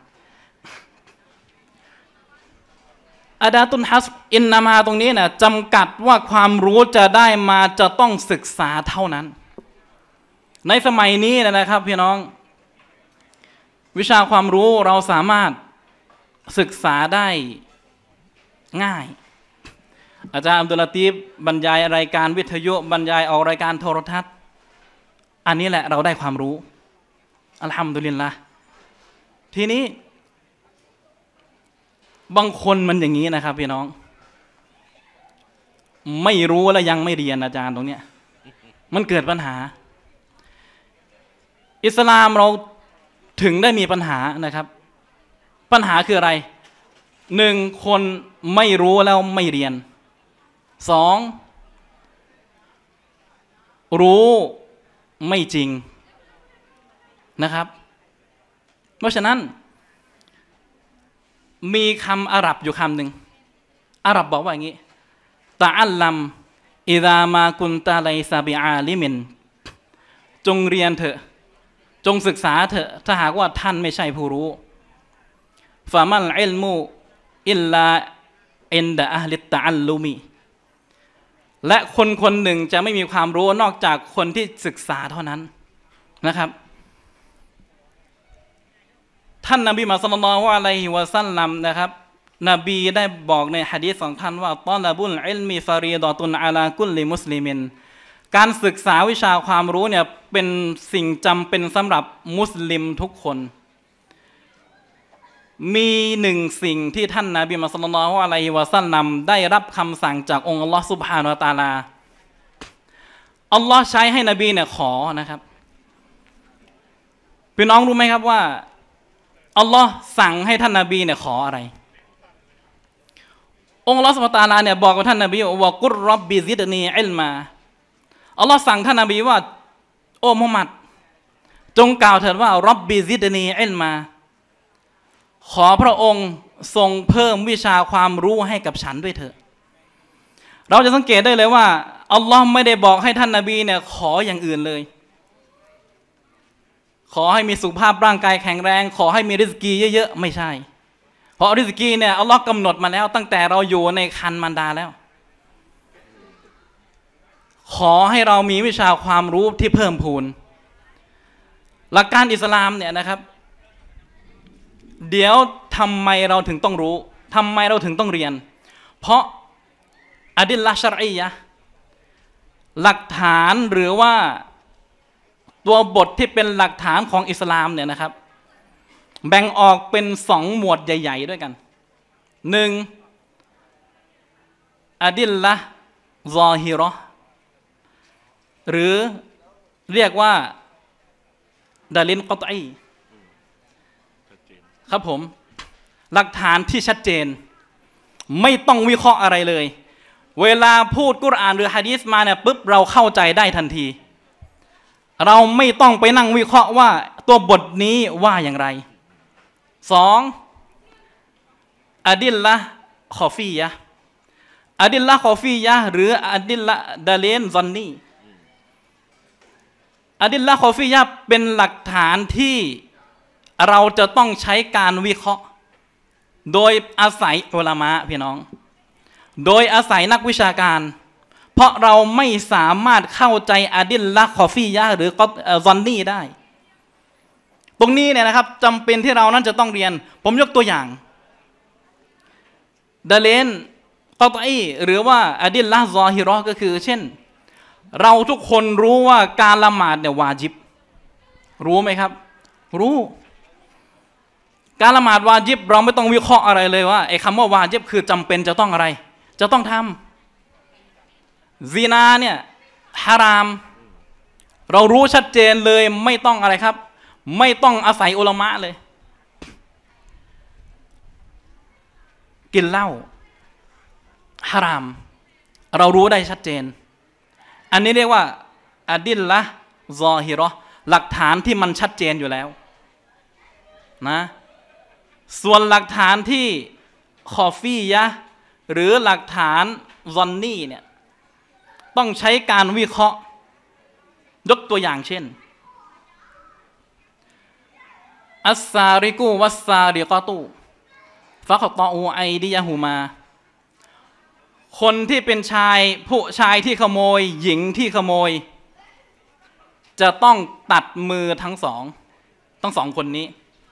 Speaker 2: อาดาตุนฮัสอินนามาตรงนี้นะจำกัดว่าความรู้จะได้มาจะต้องศึกษาเท่านั้นในสมัยนี้นะครับพี่น้องวิชาความรู้เราสามารถศึกษาได้ง่ายอาจารย์อับดุลลาตีฟบรรยายรายการวิทยุบรรยายออกรายการโทรทัศน์อันนี้แหละเราได้ความรู้อัลฮัมดุลิลละห์ทีนี้บางคนมันอย่างนี้นะครับพี่น้องไม่รู้แล้วยังไม่เรียนอาจารย์ตรงเนี้ยมันเกิดปัญหาอิสลามเราถึงได้มีปัญหานะครับปัญหาคืออะไรหนึ่งคนไม่รู้แล้วไม่เรียนสองรู้ไม่จริงนะครับเพราะฉะนั้นมีคำอาหรับอยู่คำหนึ่งอาหรับบอกว่าอย่างนี้ตะอัลลัมอิดามากุนตาไลซาบิอาลิมินจงเรียนเถอะจงศึกษาเถอะถ้าหากว่าท่านไม่ใช่ผู้รู้ฟะมัลอิลมูอิลลาอินดะอะห์ลิตตะอัลลุมีและคนคนหนึ่งจะไม่มีความรู้นอกจากคนที่ศึกษาเท่านั้นนะครับท่านนบีมุฮัมมัดศ็อลลัลลอฮุอะลัยฮิวะซัลลัมนะครับนบีได้บอกในหะดีษของท่านว่าตอละบุลอิลมีฟารีฎอตุนอะลากุลลิมุสลิมินการศึกษาวิชาความรู้เนี่ยเป็นสิ่งจำเป็นสำหรับมุสลิมทุกคนมีหนึ่งสิ่งที่ท่านนบีมุฮัมมัดศ็อลลัลลอฮุอะลัยฮิวะซัลลัมได้รับคำสั่งจากองค์อัลลอฮฺซุบฮานะฮูวะตะอาลาอัลลอฮ์ใช้ให้นบีเนี่ยขอนะครับพี่น้องรู้ไหมครับว่าอัลลอฮ์สั่งให้ท่านนบีเนี่ยขออะไรองค์อัลลอฮฺซุบฮานะฮูวะตะอาลาเนี่ยบอกกับท่านนบีว่ากุรร็อบบิซิดนีอิลมาอัลลอฮ์สั่งท่านนบีว่าโอ้มุฮัมมัดจงกล่าวเถิดว่าร็อบบิซิดนีอิลมาขอพระองค์ทรงเพิ่มวิชาความรู้ให้กับฉันด้วยเถอะเราจะสังเกตได้เลยว่าอัลลอฮ์ไม่ได้บอกให้ท่านนบีเนี่ยขออย่างอื่นเลยขอให้มีสุขภาพร่างกายแข็งแรงขอให้มีริสกีเยอะๆไม่ใช่เพราะริสกีเนี่ยอัลลอฮ์กำหนดมาแล้วตั้งแต่เราอยู่ในครรภ์มารดาแล้วขอให้เรามีวิชาความรู้ที่เพิ่มพูนหลักการอิสลามเนี่ยนะครับเดี๋ยวทำไมเราถึงต้องรู้ทำไมเราถึงต้องเรียนเพราะอะดิลละห์ชะรอียะห์หลักฐานหรือว่าตัวบทที่เป็นหลักฐานของอิสลามเนี่ยนะครับแบ่งออกเป็นสองหมวดใหญ่ๆด้วยกันหนึ่งอะดิลละห์ซอฮิเราะห์หรือเรียกว่าดะลิลกอฏอีครับผมหลักฐานที่ชัดเจนไม่ต้องวิเคราะห์อะไรเลยเวลาพูดกุรอานหรือหะดีษมาเนี่ยปุ๊บเราเข้าใจได้ทันทีเราไม่ต้องไปนั่งวิเคราะห์ว่าตัวบทนี้ว่าอย่างไรสองอะดิลละห์คอฟียะห์อะดิลละห์คอฟียะห์หรืออะดิลละห์ดะลีลซอนนีอะดิลละห์คอฟียะห์เป็นหลักฐานที่เราจะต้องใช้การวิเคราะห์โดยอาศัยอุลามะพี่น้องโดยอาศัยนักวิชาการเพราะเราไม่สามารถเข้าใจอะดิลละห์คอฟียะห์หรือซอนนีได้ตรงนี้เนี่ยนะครับจำเป็นที่เรานั้นจะต้องเรียนผมยกตัวอย่างดะลีลกอฏอีหรือว่าอะดิลละห์ซอฮิเราะห์ก็คือเช่นเราทุกคนรู้ว่าการละหมาดเนี่ยวาญิบรู้ไหมครับรู้การละหมาดวาญิบเราไม่ต้องวิเคราะห์อะไรเลยว่าไอ้คำว่าวาญิบคือจำเป็นจะต้องอะไรจะต้องทำซินาเนี่ยฮารามเรารู้ชัดเจนเลยไม่ต้องอะไรครับไม่ต้องอาศัยอุลามะเลยกินเหล้าฮารามเรารู้ได้ชัดเจนอันนี้เรียกว่าอะดิลละห์ซอฮิเราะห์หลักฐานที่มันชัดเจนอยู่แล้วนะส่วนหลักฐานที่คอฟียะหรือหลักฐานซอนนี่เนี่ยต้องใช้การวิเคราะห์ยกตัวอย่างเช่นอัสซาริกูวัสซาริกอตูฟะกตออูไอดิยะฮูมาคนที่เป็นชายผู้ชายที่ขโมยหญิงที่ขโมยจะต้องตัดมือทั้งสองทั้งสองคนนี้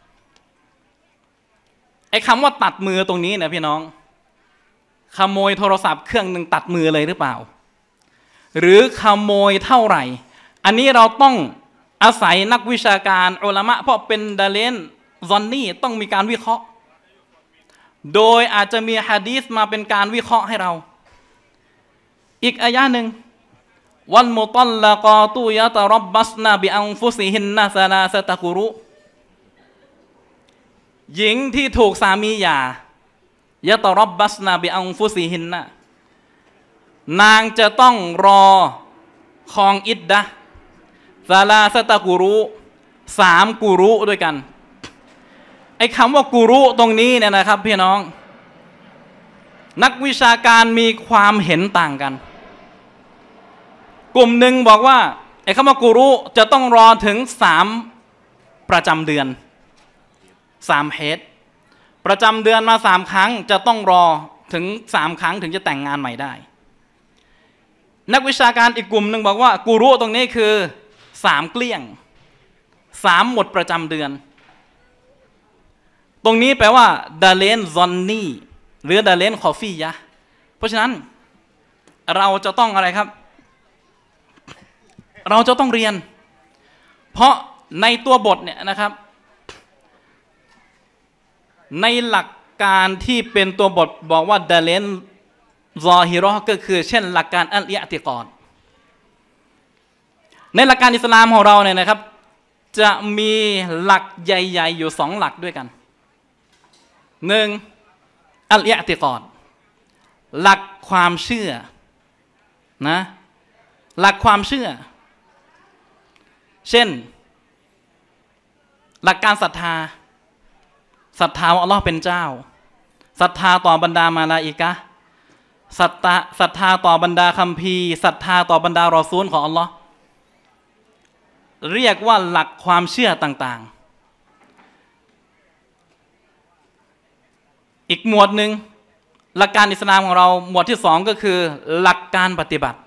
Speaker 2: ไอ้คำว่าตัดมือตรงนี้นะพี่น้องขโมยโทรศัพท์เครื่องหนึ่งตัดมือเลยหรือเปล่าหรือขโมยเท่าไหร่อันนี้เราต้องอาศัยนักวิชาการอุลามะเพราะเป็นดาเลนซอนนี่ต้องมีการวิเคราะห์โดยอาจจะมีหะดีษมาเป็นการวิเคราะห์ให้เราอีกอายะหนึ่งวันมุตัลลากาตุยะตะรับบัสนาบิอันฟุซิฮินนาซาลาสตะกุรุหญิงที่ถูกสามีหย่ายะตะรับบัสนาบิอันฟุซิฮินนะนางจะต้องรอคองอิดดะซาลาสตะกุรุสามกุรุด้วยกันไอ้คำว่ากุรุตรงนี้เนี่ยนะครับพี่น้องนักวิชาการมีความเห็นต่างกันกลุ่มหนึ่งบอกว่าไอ้คำว่ากุรุจะต้องรอถึงสามประจำเดือนสามเฮดประจำเดือนมาสามครั้งจะต้องรอถึงสามครั้งถึงจะแต่งงานใหม่ได้นักวิชาการอีกกลุ่มหนึ่งบอกว่ากุรุตรงนี้คือสามเกลี้ยงสามหมดประจำเดือนตรงนี้แปลว่าดาเลนซอนนี่หรือดาเลนคอฟียะเพราะฉะนั้นเราจะต้องอะไรครับเราจะต้องเรียนเพราะในตัวบทเนี่ยนะครับในหลักการที่เป็นตัวบทบอกว่าดาเลนซอฮิรอก็คือเช่นหลักการอัลอิอ์ติกอดในหลักการอิสลามของเราเนี่ยนะครับจะมีหลักใหญ่ๆอยู่สองหลักด้วยกันหนึ่งอัลอิอ์ติกอดหลักความเชื่อนะหลักความเชื่อเช่นหลักการศรัทธาศรัทธาว่าอัลลอฮ์เป็นเจ้าศรัทธาต่อบรรดามาลาอิกะห์ศรัทธาศรัทธาต่อบรรดาคัมภีร์ศรัทธาต่อบรรดารอซูลของอัลลอฮ์เรียกว่าหลักความเชื่อต่างๆอีกหมวดหนึ่งหลักการอิสลามของเราหมวดที่สองก็คือหลักการปฏิบัติ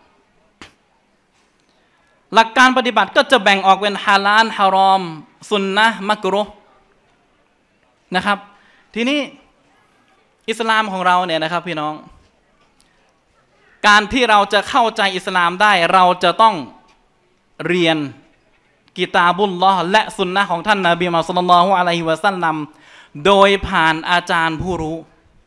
Speaker 2: หลักการปฏิบัติก็จะแบ่งออกเป็นฮาลาลฮารอมซุนนะห์มักรุฮ์นะครับทีนี้อิสลามของเราเนี่ยนะครับพี่น้องการที่เราจะเข้าใจอิสลามได้เราจะต้องเรียนกิตาบุลลอฮ์และสุนนะของท่านนบีมุฮัมมัดศ็อลลัลลอฮุอะลัยฮิวะซัลลัมโดยผ่านอาจารย์ผู้รู้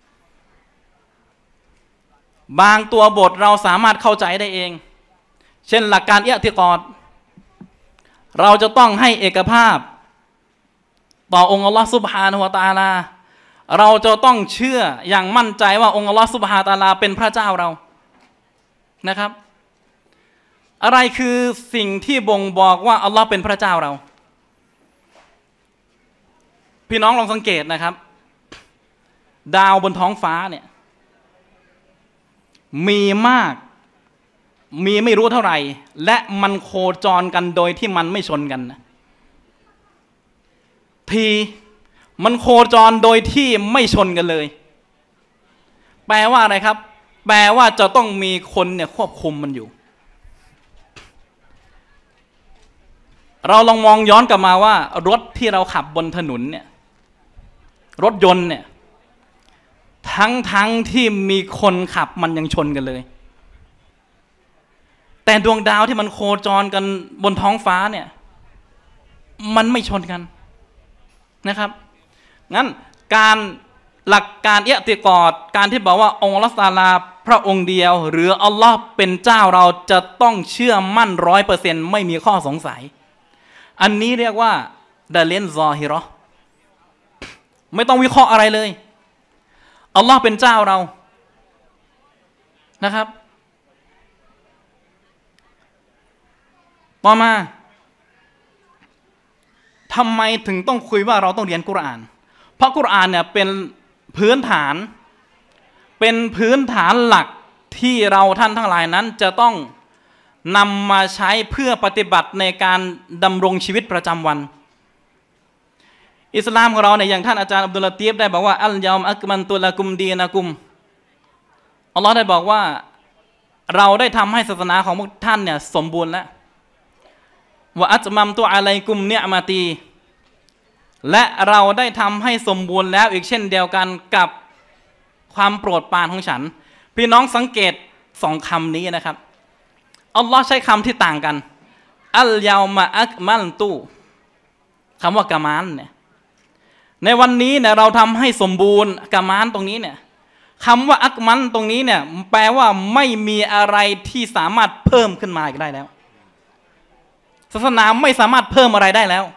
Speaker 2: บางตัวบทเราสามารถเข้าใจได้เองเช่นหลักการอิอ์ติกอดเราจะต้องให้เอกภาพต่อองค์อัลลอฮ์ซุบฮานะฮูวะตะอาลาเราจะต้องเชื่ออย่างมั่นใจว่าองค์อัลลอฮ์ซุบฮานะฮูวะตะอาลาเป็นพระเจ้าเรานะครับอะไรคือสิ่งที่บ่งบอกว่าอัลลอฮ์เป็นพระเจ้าเราพี่น้องลองสังเกตนะครับดาวบนท้องฟ้าเนี่ยมีมากมีไม่รู้เท่าไหร่และมันโคจรกันโดยที่มันไม่ชนกันนะทีมันโคจรโดยที่ไม่ชนกันเลยแปลว่าอะไรครับแปลว่าจะต้องมีคนเนี่ยควบคุมมันอยู่เราลองมองย้อนกลับมาว่ารถที่เราขับบนถนนเนี่ยรถยนต์เนี่ยทั้งทั้งที่มีคนขับมันยังชนกันเลยแต่ดวงดาวที่มันโคจรกันบนท้องฟ้าเนี่ยมันไม่ชนกันนะครับงั้นการหลักการอิอ์ติกอดการที่บอกว่าองค์อัลเลาะห์ตะอาลาพระองค์เดียวหรืออัลลอฮ์เป็นเจ้าเราจะต้องเชื่อมั่นร้อยเปอร์เซ็นต์ไม่มีข้อสงสัยอันนี้เรียกว่าดาเลนซอฮิรอไม่ต้องวิเคราะห์อะไรเลยอัลลอฮ์เป็นเจ้าเรานะครับต่อมาทำไมถึงต้องคุยว่าเราต้องเรียนกุรอานเพราะกุรอานเนี่ยเป็นพื้นฐานเป็นพื้นฐานหลักที่เราท่านทั้งหลายนั้นจะต้องนำมาใช้เพื่อปฏิบัติในการดำรงชีวิตประจำวันอิสลามของเราเนี่ยอย่างท่านอาจารย์อับดุลลาตีฟได้บอกว่าอัลยอมอักมันตุละกุมดีนะกุมอัลลอฮ์ได้บอกว่าเราได้ทำให้ศาสนาของพวกท่านเนี่ยสมบูรณ์แล้วว่าอัจมัมตัวอะไรกุมเนี่ยมาตีและเราได้ทำให้สมบูรณ์แล้วอีกเช่นเดียวกันกับความโปรดปรานของฉันพี่น้องสังเกตสองคำนี้นะครับอัลลอฮ์ใช้คำที่ต่างกันอัลยามาอักมันตุคำว่ากามานเนี่ยในวันนี้เนี่ยเราทำให้สมบูรณ์กามานตรงนี้เนี่ยคำว่าอักมันตรงนี้เนี่ยแปลว่าไม่มีอะไรที่สามารถเพิ่มขึ้นมาอีกได้แล้วศาสนาไม่สามารถเพิ่มอะไรได้แล้ว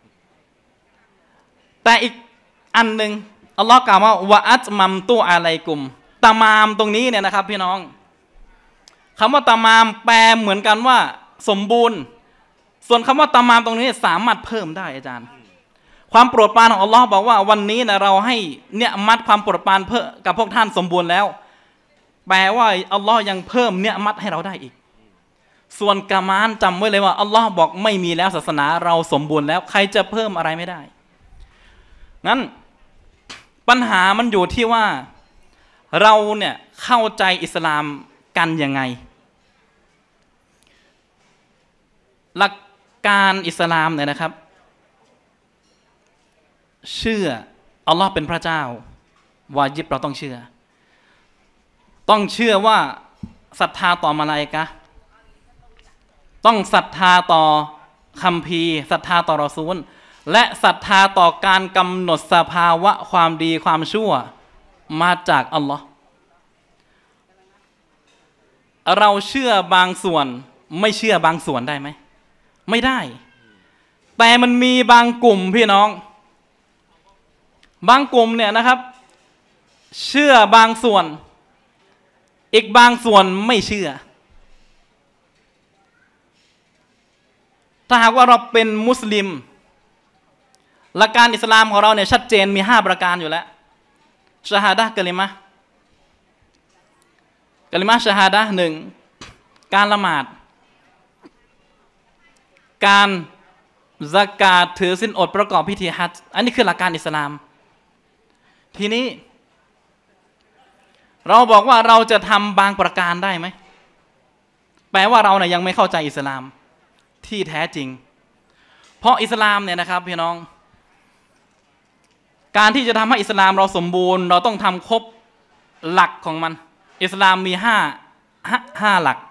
Speaker 2: แต่อีกอันหนึ่งอัลลอฮ์กล่าวว่าวะอัจมัมตุอะลัยกุมตามามตรงนี้เนี่ยนะครับพี่น้องคำว่าตามามแปลเหมือนกันว่าสมบูรณ์ส่วนคำว่าตามามตรงนี้สามารถเพิ่มได้อาจารย์ความโปรดปรานของอัลลอฮ์บอกว่าวันนี้นะเราให้เนี่ยมัดความโปรดปรานเพิ่มกับพวกท่านสมบูรณ์แล้วแปลว่าอัลลอฮ์ยังเพิ่มเนี่ยมัดให้เราได้อีกส่วนกามานจำไว้เลยว่าอัลลอฮ์บอกไม่มีแล้วศาสนาเราสมบูรณ์แล้วใครจะเพิ่มอะไรไม่ได้งั้นปัญหามันอยู่ที่ว่าเราเนี่ยเข้าใจอิสลามกันยังไงหลักการอิสลามเนี่ยนะครับเชื่ออัลลอฮ์เป็นพระเจ้าวาญิบเราต้องเชื่อต้องเชื่อว่าศรัทธาต่อมาลาอิกะฮ์ต้องศรัทธาต่อคัมภีร์ศรัทธาต่อรอซูลและศรัทธาต่อการกำหนดสภาวะความดีความชั่วมาจากอัลลอฮ์เราเชื่อบางส่วนไม่เชื่อบางส่วนได้ไหมไม่ได้แต่มันมีบางกลุ่มพี่น้องบางกลุ่มเนี่ยนะครับเชื่อบางส่วนอีกบางส่วนไม่เชื่อถ้าหากว่าเราเป็นมุสลิมหลักการอิสลามของเราเนี่ยชัดเจนมีห้าประการอยู่แล้วชะฮาดะห์กะลิมะห์กะลิมะห์ชะฮาดะห์หนึ่งการละหมาดการซักกาตถือศีลอดประกอบพิธีฮัจญ์อันนี้คือหลักการอิสลามทีนี้เราบอกว่าเราจะทำบางประการได้ไหมแปลว่าเราเนี่ยยังไม่เข้าใจอิสลามที่แท้จริงเพราะอิสลามเนี่ยนะครับพี่น้องการที่จะทำให้อิสลามเราสมบูรณ์เราต้องทำครบหลักของมันอิสลามมีห้าห้าหลัก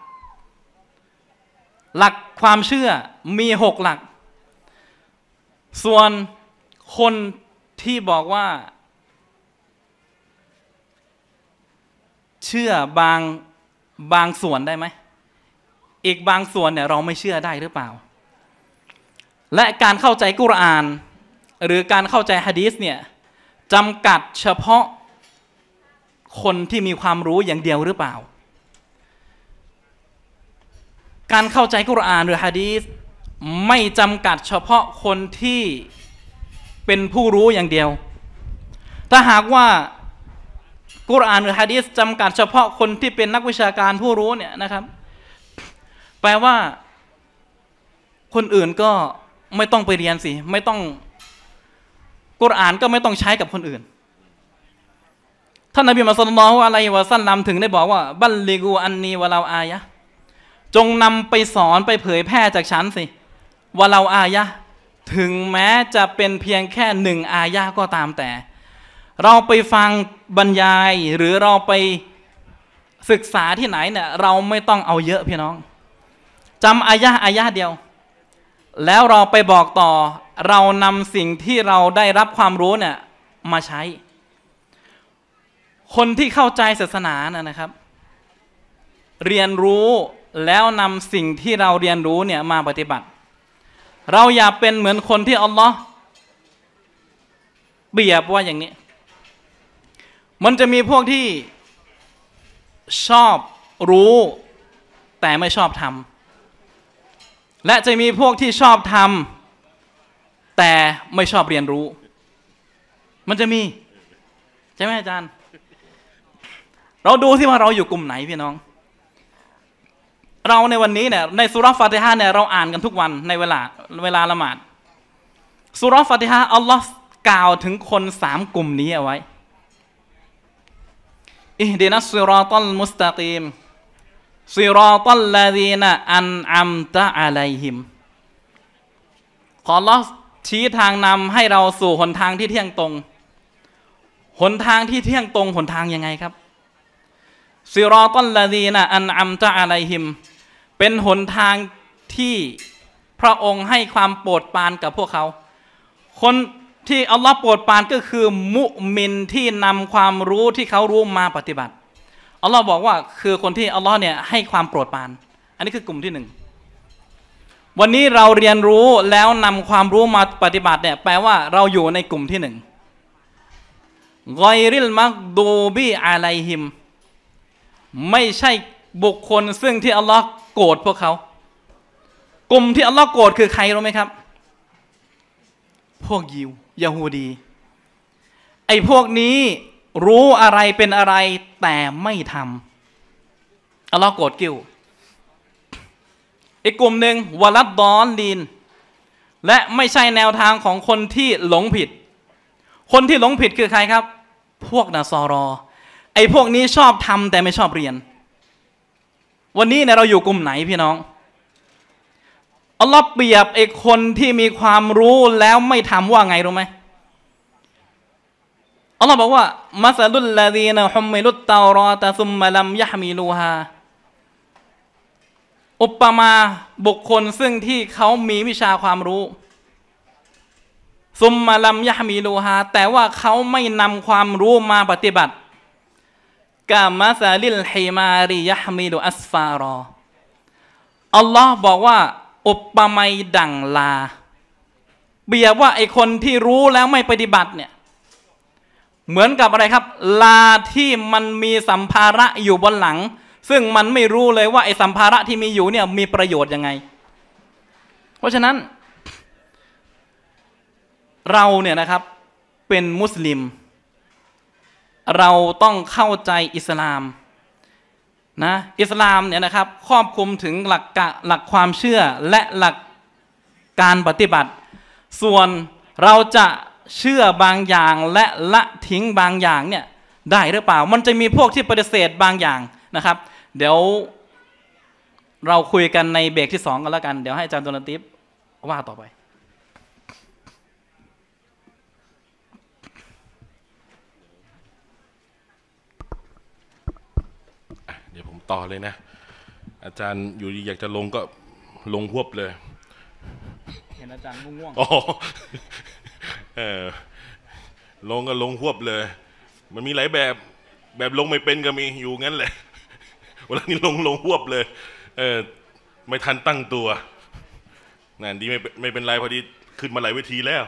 Speaker 2: หลักความเชื่อมีหกหลักส่วนคนที่บอกว่าเชื่อบางบางส่วนได้ไหมอีกบางส่วนเนี่ยเราไม่เชื่อได้หรือเปล่าและการเข้าใจกุรอานหรือการเข้าใจหะดีษเนี่ยจำกัดเฉพาะคนที่มีความรู้อย่างเดียวหรือเปล่าการเข้าใจกุรอานหรือหะดีษไม่จำกัดเฉพาะคนที่เป็นผู้รู้อย่างเดียวถ้าหากว่ากุรอานหรือหะดีษจำกัดเฉพาะคนที่เป็นนักวิชาการผู้รู้เนี่ยนะครับแปลว่าคนอื่นก็ไม่ต้องไปเรียนสิไม่ต้องกุรอานก็ไม่ต้องใช้กับคนอื่นท่านนบีมุฮัมมัด ศ็อลลัลลอฮุอะลัยฮิวะซัลลัมถึงได้บอกว่าบัลลิกูอันนีวะลาอายะห์จงนำไปสอนไปเผยแพร่จากฉันสิวะลาอายะห์ถึงแม้จะเป็นเพียงแค่หนึ่งอายะห์ก็ตามแต่เราไปฟังบรรยายหรือเราไปศึกษาที่ไหนเนี่ยเราไม่ต้องเอาเยอะพี่น้องจำอายะห์อายะห์เดียวแล้วเราไปบอกต่อเรานำสิ่งที่เราได้รับความรู้เนี่ยมาใช้คนที่เข้าใจศาสนานะนะครับเรียนรู้แล้วนำสิ่งที่เราเรียนรู้เนี่ยมาปฏิบัติเราอย่าเป็นเหมือนคนที่อัลลอฮ์เปรียบว่าอย่างนี้มันจะมีพวกที่ชอบรู้แต่ไม่ชอบทำและจะมีพวกที่ชอบทแต่ไม่ชอบเรียนรู้มันจะมีใช่ไหมอาจารย์เราดูที่ว่าเราอยู่กลุ่มไหนพี่น้องเราในวันนี้เนี่ยในซูเราะห์ฟาติฮะห์เนี่ยเราอ่านกันทุกวันในเวลาเวลาละหมาดซูเราะห์ฟาติฮะห์อัลลอฮ์กล่าวถึงคนสามกลุ่มนี้เอาไว้อิฮดินัสซิรอตัลมุสตะกีมซิรอตัลลซีนะอันอัมตะอะลัยฮิมขออัลลอฮ์ชี้ทางนำให้เราสู่หนทางที่เที่ยงตรงหนทางที่เที่ยงตรงหนทางยังไงครับซิรอตัลลซีนะอันอัมตะอะลัยฮิมเป็นหนทางที่พระองค์ให้ความโปรดปรานกับพวกเขาคนที่อัลลอฮ์โปรดปรานก็คือมุมินที่นำความรู้ที่เขารู้มาปฏิบัติอัลลอฮ์บอกว่าคือคนที่อัลลอฮ์เนี่ยให้ความโปรดปรานอันนี้คือกลุ่มที่หนึ่งวันนี้เราเรียนรู้แล้วนำความรู้มาปฏิบัติเนี่ยแปลว่าเราอยู่ในกลุ่มที่หนึ่งกอยริลมักดูบีอะลัยฮิมไม่ใช่บุคคลซึ่งที่อัลลอฮ์โกรธพวกเขากลุ่มที่อัลลอฮ์โกรธคือใครรู้ไหมครับพวกยิวยะฮูดีไอ้พวกนี้รู้อะไรเป็นอะไรแต่ไม่ทำอัลลอฮ์โกรธกิ้วอีกกลุ่มหนึ่งวะลัดดอลลีนและไม่ใช่แนวทางของคนที่หลงผิดคนที่หลงผิดคือใครครับพวกนาซอรอไอ้พวกนี้ชอบทำแต่ไม่ชอบเรียนวันนี้เนี่ยเราอยู่กลุ่มไหนพี่น้องอัลลอฮ์เปรียบไอ้คนที่มีความรู้แล้วไม่ทำว่าไงรู้ไหมอัลลอฮ์บอกว่ามัสลุลลาดีนฮุมมิลุตเตารอตะซุมมะลัมยะฮ์มิลูฮาอุปมาบุคคลซึ่งที่เขามีวิชาความรู้ซุมมะลัมยะฮ์มิลูฮาแต่ว่าเขาไม่นำความรู้มาปฏิบัติกะมัสลิลฮิมาริยะฮ์มิลุอัสฟารออัลลอฮ์บอกว่าอุปมาดั่งลาเปรียบว่าไอคนที่รู้แล้วไม่ปฏิบัติเนี่ยเหมือนกับอะไรครับลาที่มันมีสัมภาระอยู่บนหลังซึ่งมันไม่รู้เลยว่าไอสัมภาระที่มีอยู่เนี่ยมีประโยชน์ยังไงเพราะฉะนั้นเราเนี่ยนะครับเป็นมุสลิมเราต้องเข้าใจอิสลามนะอิสลามเนี่ยนะครับครอบคลุมถึงหลักหลักความเชื่อและหลักการปฏิบัติส่วนเราจะเชื่อบางอย่างและละทิ้งบางอย่างเนี่ยได้หรือเปล่ามันจะมีพวกที่ปฏิเสธบางอย่างนะครับเดี๋ยวเราคุยกันในเบรกที่สองกันแล้วกันเดี๋ยวให้อาจารย์โดนัลติฟว่าต่อไป
Speaker 1: เดี๋ยวผมต่อเลยนะอาจารย์อยู่ดีอยากจะลงก็ลงหวบเลย
Speaker 2: เห็นอาจารย์ง่วง
Speaker 1: ๆอ๋อเออลงก็ลงหวบเลยมันมีหลายแบบแบบลงไม่เป็นก็มีอยู่งั้นแหละวันนี้ลงลงหวบเลยเออไม่ทันตั้งตัวนั่นดีไม่ไม่เป็นไรพอดีขึ้นมาหลายเวทีแล้ว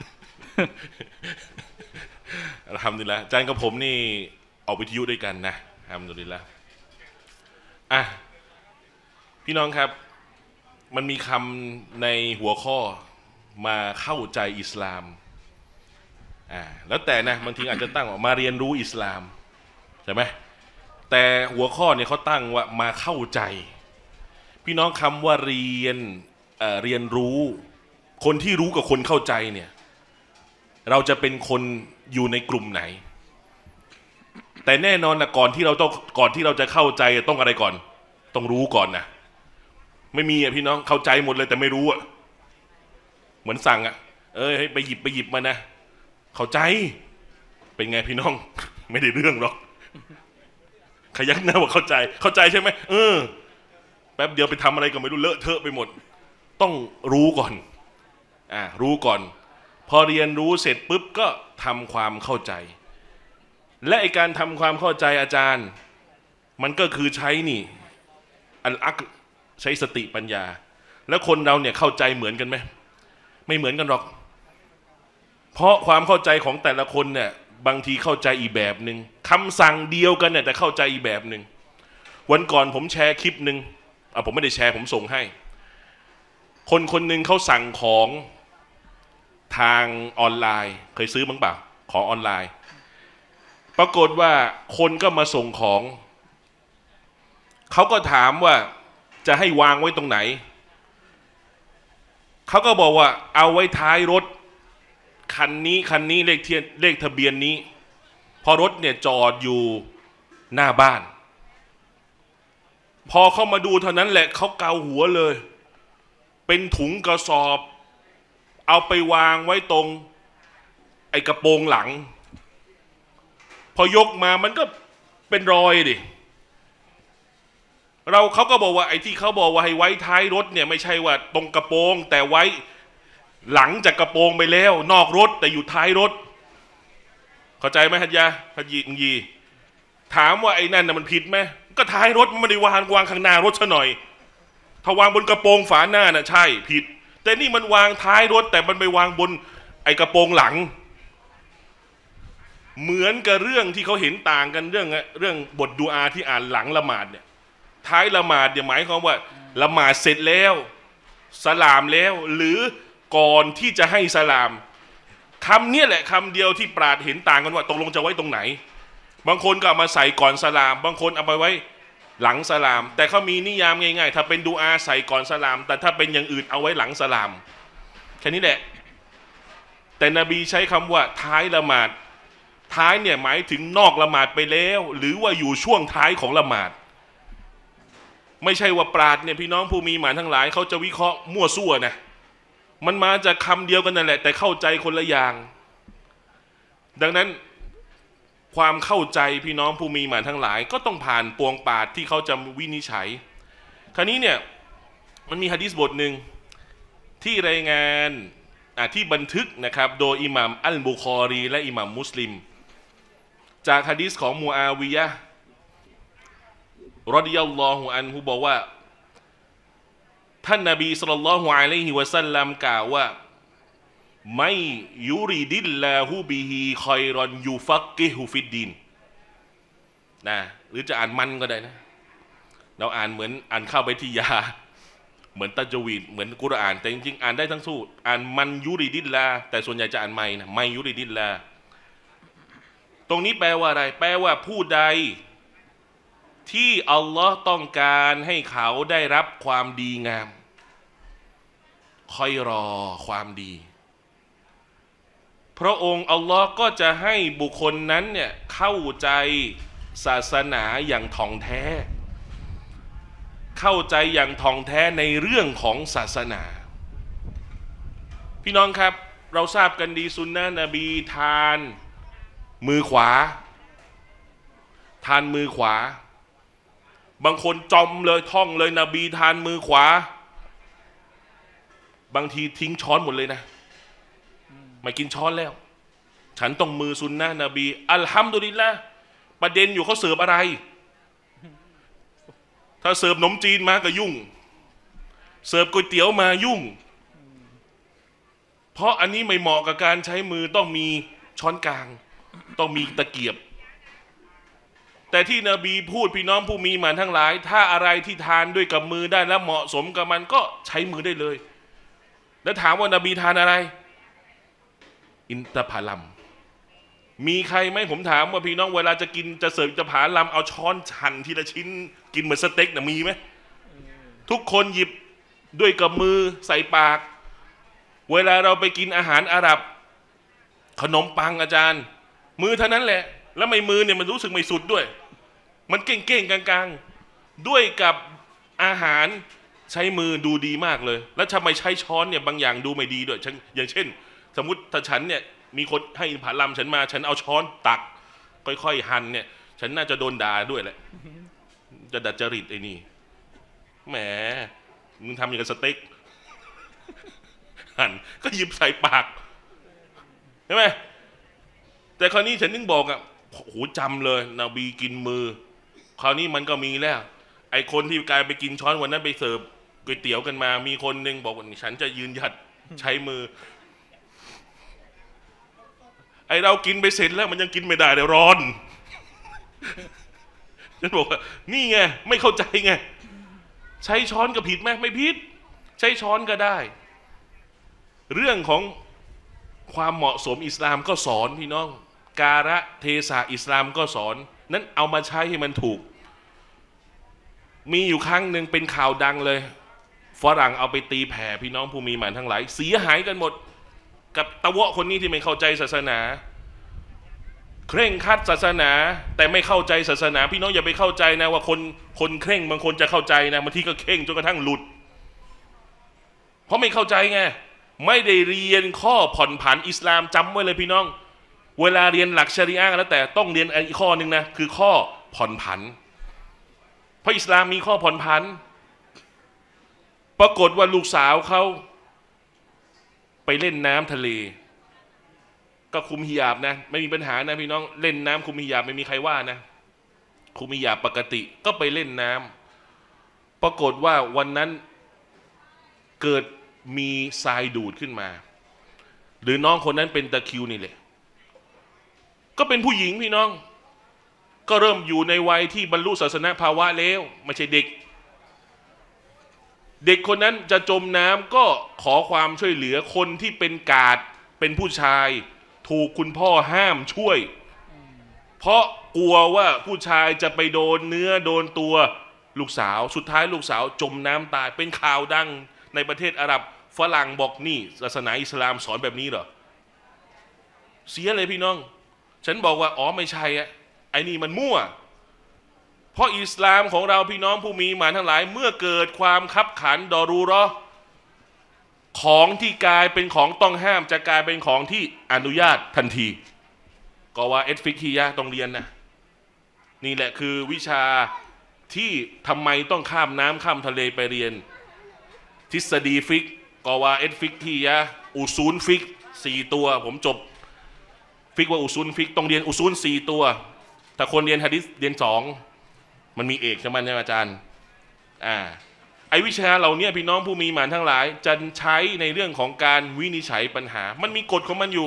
Speaker 1: ทำดีแล้วอาจารย์กับผมนี่ออกวิทยุด้วยกันนะทำดีแล้วอ่ะพี่น้องครับมันมีคำในหัวข้อมาเข้าใจอิสลามอ่าแล้วแต่นะบางทีอาจจะตั้งว่ามาเรียนรู้อิสลามใช่ไหมแต่หัวข้อเนี่ยเขาตั้งว่ามาเข้าใจพี่น้องคำว่าเรียนเอ่อเรียนรู้คนที่รู้กับคนเข้าใจเนี่ยเราจะเป็นคนอยู่ในกลุ่มไหนแต่แน่นอนนะก่อนที่เราต้องก่อนที่เราจะเข้าใจต้องอะไรก่อนต้องรู้ก่อนนะไม่มีอ่ะพี่น้องเข้าใจหมดเลยแต่ไม่รู้อ่ะเหมือนสั่งอ่ะเอ้ยให้ไปหยิบไปหยิบมานะเข้าใจเป็นไงพี่น้องไม่ได้เรื่องหรอกขยักหน้าว่าเข้าใจเข้าใจใช่ไหมเออแป๊บเดียวไปทำอะไรก็ไม่รู้เลอะเทอะไปหมดต้องรู้ก่อนอ่ารู้ก่อนพอเรียนรู้เสร็จปุ๊บก็ทำความเข้าใจและไอการทำความเข้าใจอาจารย์มันก็คือใช้นี่อัลอักใช้สติปัญญาแล้วคนเราเนี่ยเข้าใจเหมือนกันไหมไม่เหมือนกันหรอกเพราะความเข้าใจของแต่ละคนเนี่ยบางทีเข้าใจอีกแบบหนึ่งคำสั่งเดียวกันเนี่ยแต่เข้าใจอีกแบบหนึ่งวันก่อนผมแชร์คลิปหนึ่งอ่ะผมไม่ได้แชร์ผมส่งให้คนคนหนึ่งเขาสั่งของทางออนไลน์เคยซื้อมั้งเปล่าของออนไลน์ปรากฏว่าคนก็มาส่งของเขาก็ถามว่าจะให้วางไว้ตรงไหนเขาก็บอกว่าเอาไว้ท้ายรถคันนี้คันนี้เลขเทียนเลขทะเบียนนี้พอรถเนี่ยจอดอยู่หน้าบ้านพอเข้ามาดูเท่านั้นแหละเขาเกาหัวเลยเป็นถุงกระสอบเอาไปวางไว้ตรงไอ้กระโปรงหลังพอยกมามันก็เป็นรอยดิเราเขาก็บอกว่าไอ้ที่เขาบอกว่าให้ไว้ท้ายรถเนี่ยไม่ใช่ว่าตรงกระโปรงแต่ไว้หลังจากกระโปรงไปแล้วนอกรถแต่อยู่ท้ายรถเข้าใจไหมฮัจยาฮัจยีงยีถามว่าไอ้นั่นน่ะมันผิดไหมก็ท้ายรถมันไม่ได้วางวางข้างหน้ารถซะหน่อยถ้าวางบนกระโปรงฝาหน้าน่ะใช่ผิดแต่นี่มันวางท้ายรถแต่มันไปวางบนไอ้กระโปรงหลังเหมือนกับเรื่องที่เขาเห็นต่างกันเรื่องเรื่องบทดูอาที่อ่านหลังละหมาดเนี่ยท้ายละหมาดเนี่ยหมายความว่าละหมาดเสร็จแล้วสลามแล้วหรือก่อนที่จะให้สลามคำนี้แหละคำเดียวที่ปราชญ์เห็นต่างกันว่าตกลงจะไว้ตรงไหนบางคนก็เอามาใส่ก่อนสลามบางคนเอาไปไว้หลังสลามแต่เขามีนิยามง่ายๆถ้าเป็นดูอาใส่ก่อนสลามแต่ถ้าเป็นอย่างอื่นเอาไว้หลังสลามแค่นี้แหละแต่นบีใช้คำว่าท้ายละหมาดท้ายเนี่ยหมายถึงนอกละหมาดไปแล้วหรือว่าอยู่ช่วงท้ายของละหมาดไม่ใช่ว่าปราชญ์เนี่ยพี่น้องผู้มีหมานทั้งหลายเขาจะวิเคราะห์มั่วซั่วนะมันมาจากคำเดียวกันนั่นแหละแต่เข้าใจคนละอย่างดังนั้นความเข้าใจพี่น้องผู้มีหมานทั้งหลายก็ต้องผ่านปวงปราชญ์ที่เขาจะวินิจฉัยคราวนี้เนี่ยมันมีหะดีษบทหนึ่งที่รายงานที่บันทึกนะครับโดยอิหม่ามอัลบุคอรีและอิหม่ามมุสลิมจากหะดีษของมูอาวิยะห์รอฎิยัลลอฮุอันฮุบอกว่าท่านนบีศ็อลลัลลอฮุอะลัยฮิวะซัลลัมกล่าวว่าไม่ยุริดิลลาฮูบิฮิคอยรอนยูฟักกิฮุฟิดดีนนะหรือจะอ่านมันก็ได้นะเราอ่านเหมือนอ่านเข้าไปที่ยาเหมือนตัจวีดเหมือนกุรอานแต่จริงๆอ่านได้ทั้งสู้อ่านมันยุริดิลลาแต่ส่วนใหญ่จะอ่านไม่นะไม่ยุริดิลลาตรงนี้แปลว่าอะไรแปลว่าผู้ใดที่อัลลอฮ์ต้องการให้เขาได้รับความดีงามคอยรอความดีพระองค์อัลลอฮ์ก็จะให้บุคคลนั้นเนี่ยเข้าใจศาสนาอย่างท่องแท้เข้าใจอย่างท่องแท้ในเรื่องของศาสนาพี่น้องครับเราทราบกันดีสุนนะนบีทานมือขวาทานมือขวาบางคนจอมเลยท่องเลยนบีทานมือขวาบางทีทิ้งช้อนหมดเลยนะไม่กินช้อนแล้วฉันต้องมือสุนนะนบีอัลฮัมดุลิลละห์ประเด็นอยู่เขาเสิร์ฟอะไรถ้าเสิร์ฟขนมจีนมาก็ยุ่งเสิร์ฟก๋วยเตี๋ยวมายุ่งเพราะอันนี้ไม่เหมาะกับการใช้มือต้องมีช้อนกลางต้องมีตะเกียบแต่ที่นบีพูดพี่น้องผู้มีหมานทั้งหลายถ้าอะไรที่ทานด้วยกับมือได้และเหมาะสมกับมันก็ใช้มือได้เลยแล้วถามว่านบีทานอะไรอินทผลัมมีใครไหมผมถามว่าพี่น้องเวลาจะกินจะเสิร์ฟจะผาลำเอาช้อนหั่นทีละชิ้นกินเหมือนสเต็กนะมีไหมทุกคนหยิบด้วยกับมือใส่ปากเวลาเราไปกินอาหารอาหรับขนมปังอาจารย์มือเท่านั้นแหละแล้วไม่มือเนี่ยมันรู้สึกไม่สุดด้วยมันเก่งๆกลางๆด้วยกับอาหารใช้มือดูดีมากเลยแล้วทำไมใช้ช้อนเนี่ยบางอย่างดูไม่ดีด้วยอย่างเช่นสมมติถ้าฉันเนี่ยมีคนให้ผาลำฉันมาฉันเอาช้อนตักค่อยๆหั่นเนี่ยฉันน่าจะโดนด่าด้วยแหละจะดัดจริตไอ้นี่แหมมึงทำอย่างกับสเต็กหั่นก็หยิบใส่ปากใช่ไหมแต่คราวนี้ฉันนึกบอกอ่ะโหจำเลยนบีกินมือคราวนี้มันก็มีแล้วไอ้คนที่กลายไปกินช้อนวันนั้นไปเสิร์ฟก๋วยเตี๋ยวกันมามีคนหนึ่งบอกว่าฉันจะยืนหยัดใช้มือไอเรากินไปเสร็จแล้วมันยังกินไม่ได้เดี๋ยวร้อนฉันบอกว่านี่ไงไม่เข้าใจไงใช้ช้อนก็ผิดไหมไม่ผิดใช้ช้อนก็ได้เรื่องของความเหมาะสมอิสลามก็สอนพี่น้องการะเทศะอิสลามก็สอนนั้นเอามาใช้ให้มันถูกมีอยู่ครั้งหนึ่งเป็นข่าวดังเลยฝรั่งเอาไปตีแผ่พี่น้องผู้มีหมานทั้งหลายเสียหายกันหมดกับตะวะคนนี้ที่ไม่เข้าใจศาสนาเคร่งครัดศาสนาแต่ไม่เข้าใจศาสนาพี่น้องอย่าไปเข้าใจนะว่าคนคนเคร่งบางคนจะเข้าใจนะบางทีก็เคร่งจนกระทั่งหลุดเพราะไม่เข้าใจไงไม่ได้เรียนข้อผ่อนผันอิสลามจำไว้เลยพี่น้องเวลาเรียนหลักชะรีอะห์แล้วแต่ต้องเรียนอีกข้อหนึ่งนะคือข้อผ่อนผันเพราะอิสลามมีข้อผ่อนผันปรากฏว่าลูกสาวเขาไปเล่นน้ำทะเลก็คุมฮิญาบนะไม่มีปัญหานะพี่น้องเล่นน้ำคุมฮิญาบไม่มีใครว่านะคุมฮิญาบปกติก็ไปเล่นน้ำปรากฏว่าวันนั้นเกิดมีทรายดูดขึ้นมาหรือน้องคนนั้นเป็นตะคริวนี่แหละก็เป็นผู้หญิงพี่น้องก็เริ่มอยู่ในวัยที่บรรลุศาสนภาวะแล้วไม่ใช่เด็กเด็กคนนั้นจะจมน้ำก็ขอความช่วยเหลือคนที่เป็นกาดเป็นผู้ชายถูกคุณพ่อห้ามช่วยเพราะกลัวว่าผู้ชายจะไปโดนเนื้อโดนตัวลูกสาวสุดท้ายลูกสาวจมน้ำตายเป็นข่าวดังในประเทศอาหรับฝรั่งบอกนี่ศาสนาอิสลามสอนแบบนี้เหรอเสียเลยพี่น้องฉันบอกว่าอ๋อไม่ใช่อะไอ้นี่มันมั่วเพราะอิสลามของเราพี่น้องผู้มีหมานทั้งหลายเมื่อเกิดความคับขันดอรูเราะห์ของที่กลายเป็นของต้องห้ามจะกลายเป็นของที่อนุญาตทันทีก็ว่าเอสฟิกฮียะต้องเรียนนะนี่แหละคือวิชาที่ทำไมต้องข้ามน้ำข้ามทะเลไปเรียนทฤษฎีฟิกก็ว่าเอสฟิกฮียะอุซูลฟิกสี่ตัวผมจบฟิกว่าอุซูลฟิกต้องเรียนอุซูลสี่ตัวถ้าคนเรียนหะดีษเรียนสองมันมีเอกใช่ไหมอาจารย์อ่าไอวิชาเหล่านี้พี่น้องผู้มีหมานทั้งหลายจะใช้ในเรื่องของการวินิจฉัยปัญหามันมีกฎของมันอยู่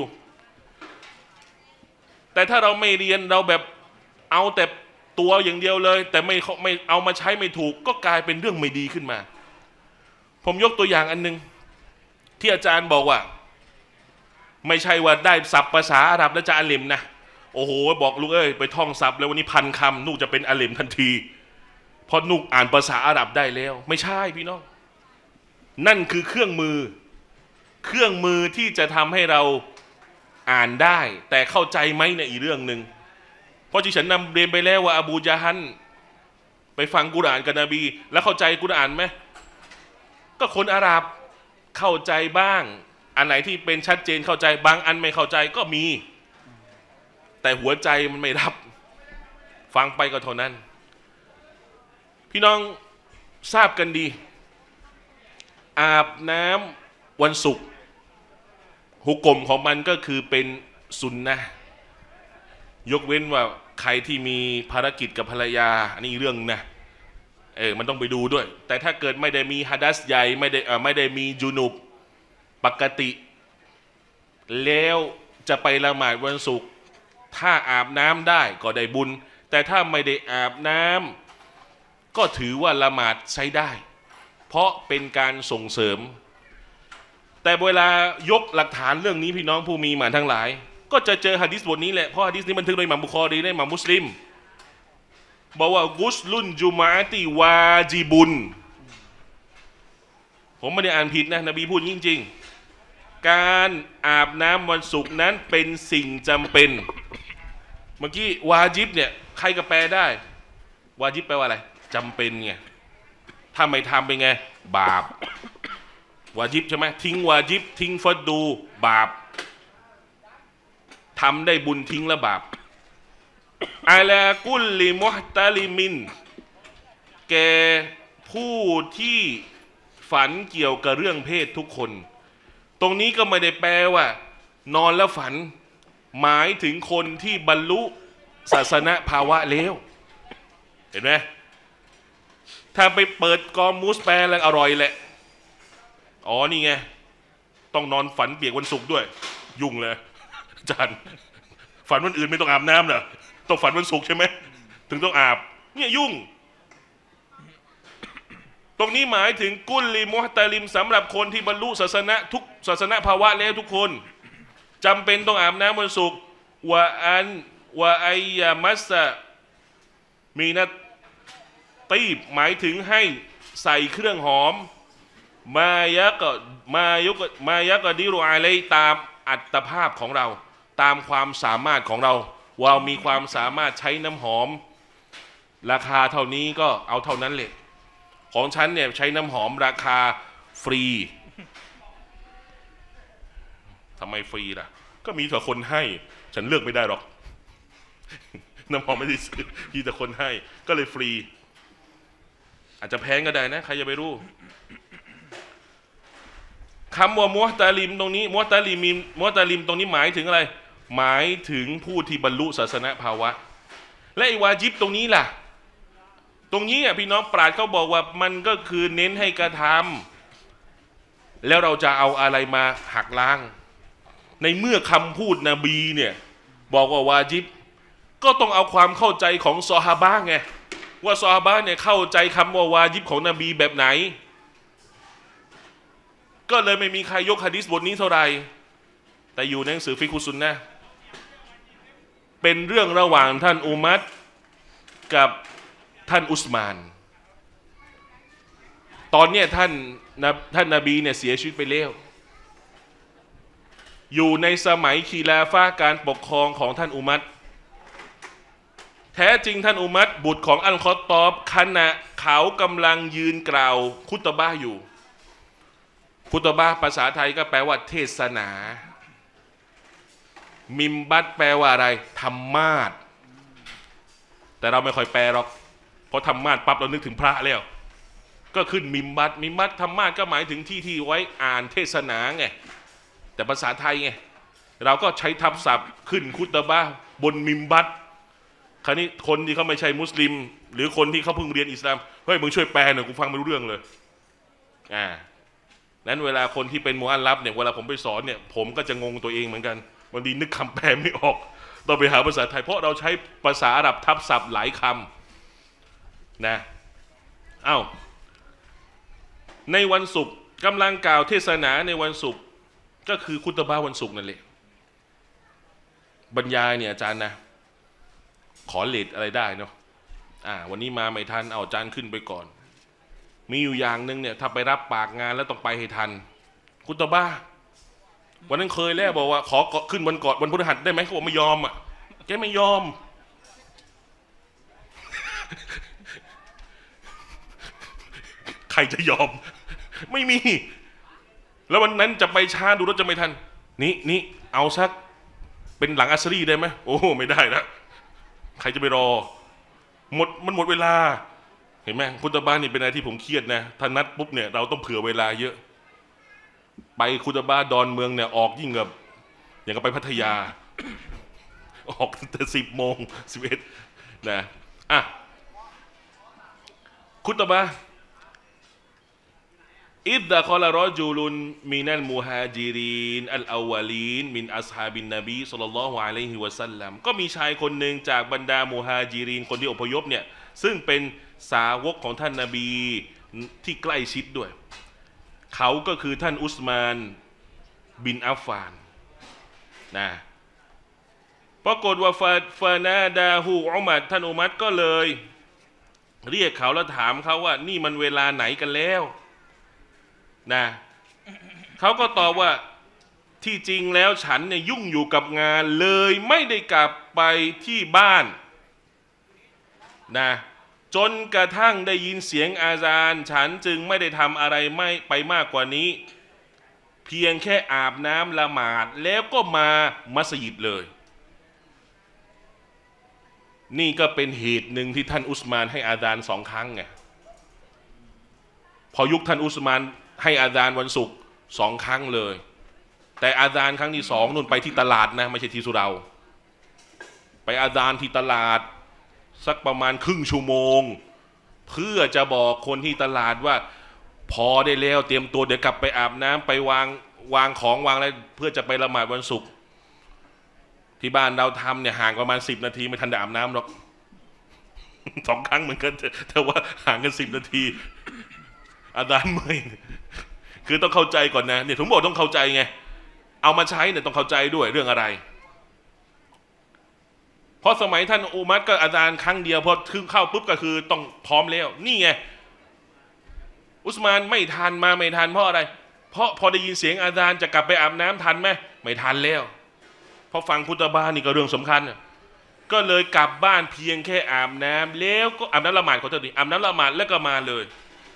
Speaker 1: แต่ถ้าเราไม่เรียนเราแบบเอาแต่ตัวอย่างเดียวเลยแต่ไม่ไม่เอามาใช้ไม่ถูกก็กลายเป็นเรื่องไม่ดีขึ้นมาผมยกตัวอย่างอันนึงที่อาจารย์บอกว่าไม่ใช่ว่าได้ศัพท์ภาษาอาหรับแล้วจะอาเลมนะโอ้โหบอกลูกเอ้ยไปท่องศัพท์แล้ววันนี้พันคำลูกจะเป็นอาเลมทันทีเพราะลูกอ่านภาษาอาหรับได้แล้วไม่ใช่พี่น้องนั่นคือเครื่องมือเครื่องมือที่จะทำให้เราอ่านได้แต่เข้าใจไหมในอีกเรื่องหนึ่งเพราะที่ฉันนำเรียนไปแล้วว่าอบูญะฮัลไปฟังกุรอานกับนบีแล้วเข้าใจกุรอานไหมก็คนอาหรับเข้าใจบ้างอันไหนที่เป็นชัดเจนเข้าใจบางอันไม่เข้าใจก็มีแต่หัวใจมันไม่รับฟังไปก็เท่านั้นพี่น้องทราบกันดีอาบน้ำวันศุกร์หุกกลมของมันก็คือเป็นสุนนะยกเว้นว่าใครที่มีภารกิจกับภรรยาอันนี้เรื่องนะเออมันต้องไปดูด้วยแต่ถ้าเกิดไม่ได้มีฮัดัสใหญ่ไม่ได้เออไม่ได้มีจุนุบปกติแล้วจะไปละหมาดวันศุกร์ถ้าอาบน้ำได้ก็ได้บุญแต่ถ้าไม่ได้อาบน้ำก็ถือว่าละหมาดใช้ได้เพราะเป็นการส่งเสริมแต่เวลายกหลักฐานเรื่องนี้พี่น้องผู้มีหมานทั้งหลายก็จะเจอหะดีษบทนี้แหละเพราะหะดีษนี้บันทึกโดยอิหม่ามบุคอรีและอิหม่ามมุสลิมบอกว่ากุสลุนจุมอะติวาจิบุนผมไม่ได้อ่านผิดนะนบีพูดจริงๆการอาบน้ำวันศุกร์นั้นเป็นสิ่งจำเป็นเมื่อกี้วาจิบเนี่ยใครก็แปลได้วาจิบแปลว่าอะไรจำเป็นไงถ้าไม่ทำเป็นไงบาปวาจิบใช่ไหมทิ้งวาจิบทิ้งฟัดดูบาปทำได้บุญทิ้งแล้วบาปอาลากุลลิมุฮตาลิมินแกผู้ที่ฝันเกี่ยวกับเรื่องเพศทุกคนตรงนี้ก็ไม่ได้แปลว่านอนแล้วฝันหมายถึงคนที่บรรลุศาสนภาวะแล้วเห็นไหมถ้าไปเปิดกอมูสแปลแล้วอร่อยแหละอ๋อนี่ไงต้องนอนฝันเปียกวันศุกร์ด้วยยุ่งเลยอาจารย์ฝันวันอื่นไม่ต้องอาบน้ำเหรอต้องฝันวันศุกร์ใช่ไหมถึงต้องอาบเนี่ยยุ่งตรงนี้หมายถึงกุลลิมุฮตาลิมสำหรับคนที่บรรลุศาสนาทุกศาสนาภาวะแล้วทุกคนจำเป็นต้องอาบน้ำวันศุกร์วะอันวะไอยามัสมีนะตีบหมายถึงให้ใส่เครื่องหอมมายะก็มายกมายะก็ดิรุอาเลตามอัตภาพของเราตามความสามารถของเราว่ามีความสามารถใช้น้ำหอมราคาเท่านี้ก็เอาเท่านั้นเลยของฉันเนี่ยใช้น้ำหอมราคาฟรีทำไมฟรีล่ะก็มีแต่คนให้ฉันเลือกไม่ได้หรอกน้ำหอมไม่ได้ซื้อมีแต่คนให้ก็เลยฟรีอาจจะแพงก็ได้นะใครจะไปรู้คำว่ามัวตาลิมตรงนี้มัวตาลิมมัวตาลิมตรงนี้หมายถึงอะไรหมายถึงผู้ที่บรรลุศาสนภาวะและไอ้วาญิบตรงนี้ล่ะตรงนี้อ่ะพี่น้องปราชญ์เขาบอกว่ามันก็คือเน้นให้กระทำแล้วเราจะเอาอะไรมาหักล้างในเมื่อคำพูดนบีเนี่ยบอกว่าวาญิบก็ต้องเอาความเข้าใจของซอฮาบะห์ไงว่าซอฮาบะห์เนี่ยเข้าใจคำว่าวาญิบของนบีแบบไหนก็เลยไม่มีใครยกหะดีษบทนี้เท่าไหร่แต่อยู่ในหนังสือฟิกฮุซุนนะห์เป็นเรื่องระหว่างท่านอุมัรกับท่านอุสมานตอนเนี้ยท่านท่านนบีเนี่ยเสียชีวิตไปแล้วอยู่ในสมัยคีลาฟะห์การปกครองของท่านอุมัรแท้จริงท่านอุมัรบุตรของอัลคอฏฏอบขณะเขากำลังยืนกล่าวคุตบะห์อยู่คุตบะห์ภาษาไทยก็แปลว่าเทศนามิมบัตแปลว่าอะไรธรรมาสแต่เราไม่ค่อยแปลหรอกเพราะธรรมาสปั๊บเรานึกถึงพระแล้วก็ขึ้นมิมบัตมิมบัตธรรมาสก็หมายถึงที่ที่ไว้อ่านเทศนาไงแต่ภาษาไทยไงเราก็ใช้ทับศัพท์ขึ้นคุตบะห์บนมิมบัตคราวนี้คนที่เขาไม่ใช่มุสลิมหรือคนที่เขาเพิ่งเรียนอิสลามเฮ้ยมึงช่วยแปลหน่อยกูฟังไม่รู้เรื่องเลยอ่านั้นเวลาคนที่เป็นมุอัลลัฟเนี่ยเวลาผมไปสอนเนี่ยผมก็จะงงตัวเองเหมือนกันบางทีนึกคำแปลไม่ออกต้องไปหาภาษาไทยเพราะเราใช้ภาษาอาหรับทับศัพท์หลายคำนะอ้าวในวันศุกร์กำลังกล่าวเทศนาในวันศุกร์ก็คือคุตบะห์วันศุกร์นั่นแหละบรรยายเนี่ยอาจารย์นะขอเลทอะไรได้เนาะอ่าวันนี้มาไม่ทันเอาอาจารย์ขึ้นไปก่อนมีอยู่อย่างหนึ่งเนี่ยถ้าไปรับปากงานแล้วต้องไปให้ทันคุตบะห์วันนั้นเคยแล้วบอกว่าขอขึ้นวันก่อนวันพฤหัสได้ไหมเขาบอกไม่ยอมอ่ะแกไม่ยอมใครจะยอมไม่มีแล้ววันนั้นจะไปช้าดูรถจะไม่ทันนี่นี่เอาสักเป็นหลังอัสรีได้ไหมโอ้ไม่ได้แล้วใครจะไปรอหมดมันหมดเวลาเห็นไหมคุตบะห์นี่เป็นอะไรที่ผมเครียดนะถ้านัดปุ๊บเนี่ยเราต้องเผื่อเวลาเยอะไปคุตบะห์ดอนเมืองเนี่ยออกยิ่งกับอย่างกับไปพัทยาออกแต่สิบโมงสิบเอ็ดนะอ่ะคุตบะห์อิดดะคอลารอจูลุนมินัลมุฮาจิรินอัลอาวาลีนมินอัศฮาบินนบีศ็อลลัลลอฮุอะลัยฮิวะซัลลัมก็มีชายคนหนึ่งจากบรรดามุฮาจิรินคนที่อพยพเนี่ยซึ่งเป็นสาวกของท่านนบีที่ใกล้ชิดด้วยเขาก็คือท่านอุสมานบินอัฟฟานนะปรากฏว่าฟาฟานาดาฮูอุมัรท่านอุมัรก็เลยเรียกเขาแล้วถามเขาว่านี่มันเวลาไหนกันแล้วนะเขาก็ตอบว่าที่จริงแล้วฉันเนี่ยยุ่งอยู่กับงานเลยไม่ได้กลับไปที่บ้านนะจนกระทั่งได้ยินเสียงอาซานฉันจึงไม่ได้ทำอะไรไม่ไปมากกว่านี้เพียงแค่อาบน้ำละหมาดแล้วก็มามัสยิดเลยนี่ก็เป็นเหตุหนึ่งที่ท่านอุสมานให้อาซานสองครั้งไงพอยุคท่านอุสมานให้อาซานวันศุกร์สองครั้งเลยแต่อาซานครั้งที่สองนู่นไปที่ตลาดนะไม่ใช่ที่สุเราไปอาซานที่ตลาดสักประมาณครึ่งชั่วโมงเพื่อจะบอกคนที่ตลาดว่าพอได้แล้วเตรียมตัวเดี๋ยวกลับไปอาบน้ำไปวางวางของวางอะไรเพื่อจะไปละหมาดวันศุกร์ที่บ้านเราทำเนี่ยห่างประมาณสิบนาทีไม่ทันได้อาบน้ำหรอกสองครั้งเหมือนกันแต่ว่าห่างกันสิบนาทีอาซานเมื่อยคือต้องเข้าใจก่อนนะเนี่ยผมบอกต้องเข้าใจไงเอามาใช้เนี่ยต้องเข้าใจด้วยเรื่องอะไรเพราะสมัยท่านอุมัรก็อาจารย์ครั้งเดียวพอถึงเข้าปุ๊บก็คือต้องพร้อมแล้วนี่ไงอุสมานไม่ทันมาไม่ทันเพราะอะไรเพราะพอได้ยินเสียงอาจารย์จะกลับไปอาบน้ำทันไหมไม่ทันแล้วเพราะฟังคุตบะนี่ก็เรื่องสำคัญก็เลยกลับบ้านเพียงแค่อาบน้ำแล้วก็อาบน้ำละหมาดขอโทษทีอาบน้ำละหมาดแล้วก็มาเลย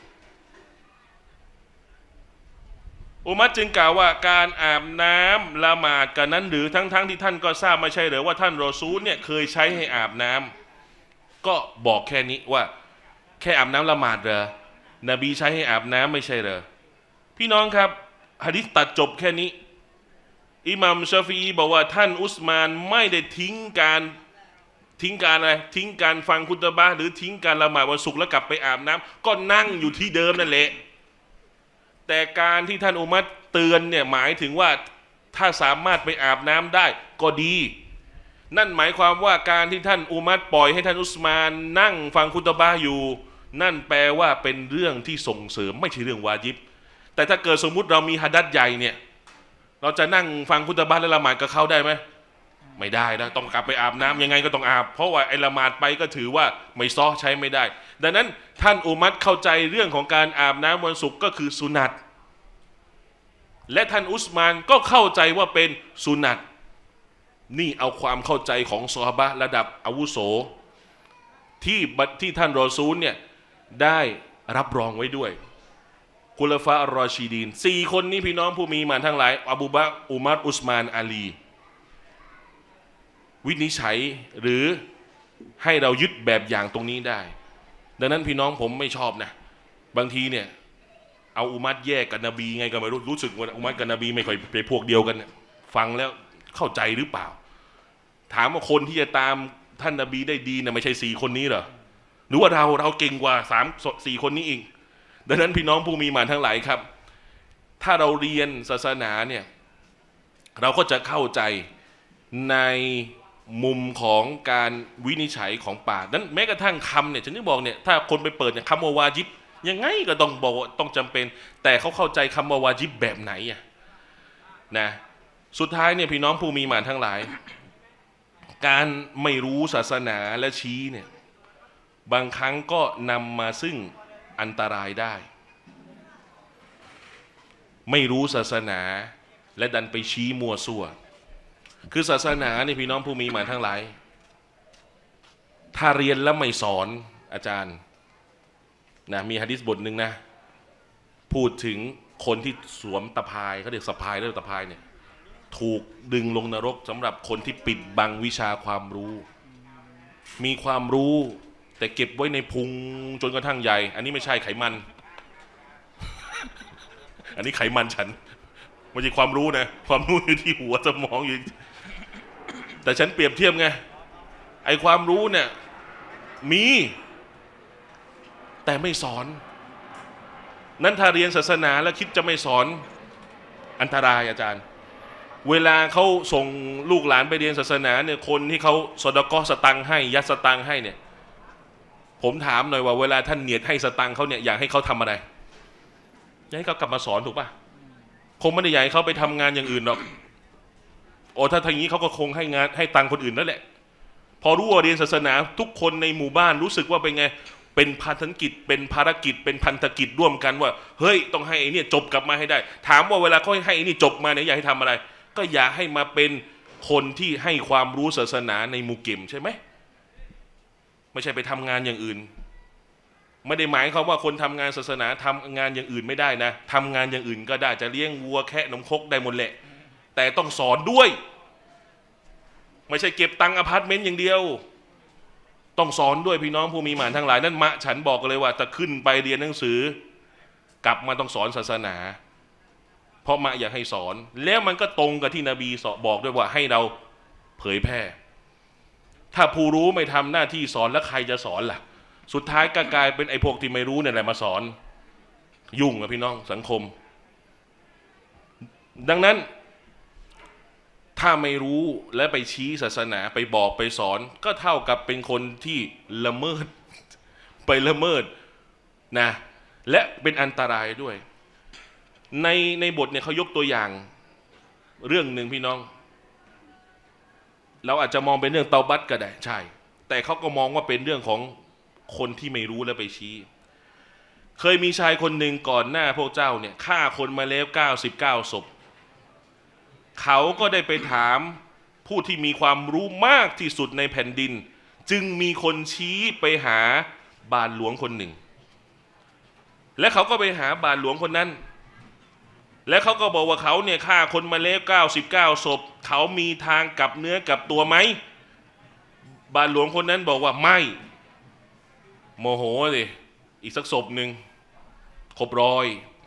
Speaker 1: อุมัรจึงกล่าวว่าการอาบน้ำละหมาดกันนั้นหรือทั้งๆ ท, ที่ท่านก็ทราบไม่ใช่หรือว่าท่านรอซูลเนี่ยเคยใช้ให้อาบน้ำก็บอกแค่นี้ว่าแค่อาบน้ำละหมาดเหรอนบีใช้ให้อาบน้ำไม่ใช่เหรอพี่น้องครับหะดีษตัดจบแค่นี้อิหม่ามชาฟีอีบอกว่าท่านอุสมานไม่ได้ทิ้งการทิ้งการอะไรทิ้งการฟังคุตบะห์หรือทิ้งการละหมาดวันศุกร์แล้วกลับไปอาบน้ำก็นั่งอยู่ที่เดิมนั่นแหละแต่การที่ท่านอุมัรเตือนเนี่ยหมายถึงว่าถ้าสามารถไปอาบน้ำได้ก็ดีนั่นหมายความว่าการที่ท่านอุมัรปล่อยให้ท่านอุสมานนั่งฟังคุตบะห์อยู่นั่นแปลว่าเป็นเรื่องที่ส่งเสริมไม่ใช่เรื่องวาญิบแต่ถ้าเกิดสมมุติเรามีหะดัษใหญ่เนี่ยเราจะนั่งฟังคุตบะห์และละหมาดกับเขาได้ไหมไม่ได้นะต้องกลับไปอาบน้ำยังไงก็ต้องอาบเพราะว่าไอ้ละหมาดไปก็ถือว่าไม่ซ้อใช้ไม่ได้ดังนั้นท่านอุมัรเข้าใจเรื่องของการอาบน้ำวันศุกร์ก็คือสุนัตและท่านอุสมานก็เข้าใจว่าเป็นสุนัตนี่เอาความเข้าใจของซอฮาบะห์ระดับอาวุโสที่ที่ท่านรอซูลเนี่ยได้รับรองไว้ด้วยกุลฟะอัรรอชีดีนสี่คนนี้พี่น้องผู้มีมานทั้งหลายอบูบักรอุมัรอุสมานอาลีวินิจฉัยหรือให้เรายึดแบบอย่างตรงนี้ได้ดังนั้นพี่น้องผมไม่ชอบนะบางทีเนี่ยเอาอุมัรแยกกับนบีไงก็ไม่รู้รู้สึกว่าอุมัรกับนบีไม่ค่อยเป็นพวกเดียวกันเนี่ยฟังแล้วเข้าใจหรือเปล่าถามว่าคนที่จะตามท่านนบีได้ดีเนี่ยไม่ใช่สี่คนนี้เหรอหรือว่าเราเราเก่งกว่าสามสี่คนนี้เองดังนั้นพี่น้องผู้มีมานทั้งหลายครับถ้าเราเรียนศาสนาเนี่ยเราก็จะเข้าใจในมุมของการวินิจฉัยของป่านั้นแม้กระทั่งคำเนี่ยฉันจะบอกเนี่ยถ้าคนไปเปิดเนี่ยคำว่าวาญิบยังไงก็ต้องบอกต้องจำเป็นแต่เขาเข้าใจคำว่าวาญิบแบบไหนอะนะสุดท้ายเนี่ยพี่น้องผู้มีมานทั้งหลายการไม่รู้ศาสนาและชี้เนี่ยบางครั้งก็นำมาซึ่งอันตรายได้ไม่รู้ศาสนาและดันไปชี้มัวซั่วคือศาสนาเนี่ยพี่น้องผู้มีมานทั้งหลายถ้าเรียนแล้วไม่สอนอาจารย์นะมีหะดีษบทหนึ่งนะพูดถึงคนที่สวมตะพายเขาเรียกสะพายเรื่องตะพายเนี่ยถูกดึงลงนรกสำหรับคนที่ปิดบังวิชาความรู้มีความรู้แต่เก็บไว้ในพุงจนกระทั่งใหญ่อันนี้ไม่ใช่ไขมันอันนี้ไขมันฉันไม่ใช่ความรู้นะความรู้อยู่ที่หัวสมองอยู่แต่ฉันเปรียบเทียบไงไอความรู้เนี่ยมีแต่ไม่สอนนั้นถ้าเรียนศาสนาแล้วคิดจะไม่สอนอันตรายอาจารย์เวลาเขาส่งลูกหลานไปเรียนศาสนาเนี่ยคนที่เขาสดกอสตังให้ยัดสตังให้เนี่ยผมถามหน่อยว่าเวลาท่านเนียดให้สตังเขาเนี่ยอยากให้เขาทำอะไรอยากให้เขากลับมาสอนถูกป่ะคงไม่ได้อยากให้เขาไปทำงานอย่างอื่นหรอกโอ้ถ้าทางนี้เขาก็คงให้งานให้ตังคนอื่นนั่นแหละพอรู้ว่าเรียนศาสนาทุกคนในหมู่บ้านรู้สึกว่าเป็นไงเป็นพันธกิจเป็นภารกิจเป็นพันธกิจร่วมกันว่าเฮ้ยต้องให้ไอ้นี่จบกลับมาให้ได้ถามว่าเวลาเขาให้ไอ้นี่จบมาเนี่ยอยากให้ทำอะไรก็อยากให้มาเป็นคนที่ให้ความรู้ศาสนาในหมู่เก็มใช่ไหมไม่ใช่ไปทำงานอย่างอื่นไม่ได้หมายความว่าคนทำงานศาสนาทำงานอย่างอื่นไม่ได้นะทำงานอย่างอื่นก็ได้จะเลี้ยงวัวแคะนมคกได้หมดแหละแต่ต้องสอนด้วยไม่ใช่เก็บตังค์อพาร์ตเมนต์อย่างเดียวต้องสอนด้วยพี่น้องผู้มีหมานทั้งหลายนั่นมะฉันบอกเลยว่าจะขึ้นไปเรียนหนังสือกลับมาต้องสอนศาสนาเพราะมะอยากให้สอนแล้วมันก็ตรงกับที่นบีบอกด้วยว่าให้เราเผยแพร่ถ้าผู้รู้ไม่ทำหน้าที่สอนแล้วใครจะสอนล่ะสุดท้ายก็กลายเป็นไอ้พวกที่ไม่รู้เนี่ยแหละมาสอนยุ่งอะพี่น้องสังคมดังนั้นถ้าไม่รู้และไปชี้ศาสนาไปบอกไปสอนก็เท่ากับเป็นคนที่ละเมิดไปละเมิดนะและเป็นอันตรายด้วยในในบทเนี่ยเขายกตัวอย่างเรื่องหนึ่งพี่น้องเราอาจจะมองเป็นเรื่องเตาบัตก็ได้ใช่แต่เขาก็มองว่าเป็นเรื่องของคนที่ไม่รู้แล้วไปชี้เคยมีชายคนหนึ่งก่อนหน้าพวกเจ้าเนี่ยฆ่าคนมาแล้วเก้าสิบเก้าศพเขาก็ได้ไปถามผู้ที่มีความรู้มากที่สุดในแผ่นดินจึงมีคนชี้ไปหาบาทหลวงคนหนึ่งและเขาก็ไปหาบาทหลวงคนนั้นและเขาก็บอกว่าเขาเนี่ยฆ่าคนมาแล้วเก้าสิบเก้าศพเขามีทางกลับเนื้อกลับตัวไหมบาทหลวงคนนั้นบอกว่าไม่โมโหเลยอีกสักศพหนึ่งครบร้อย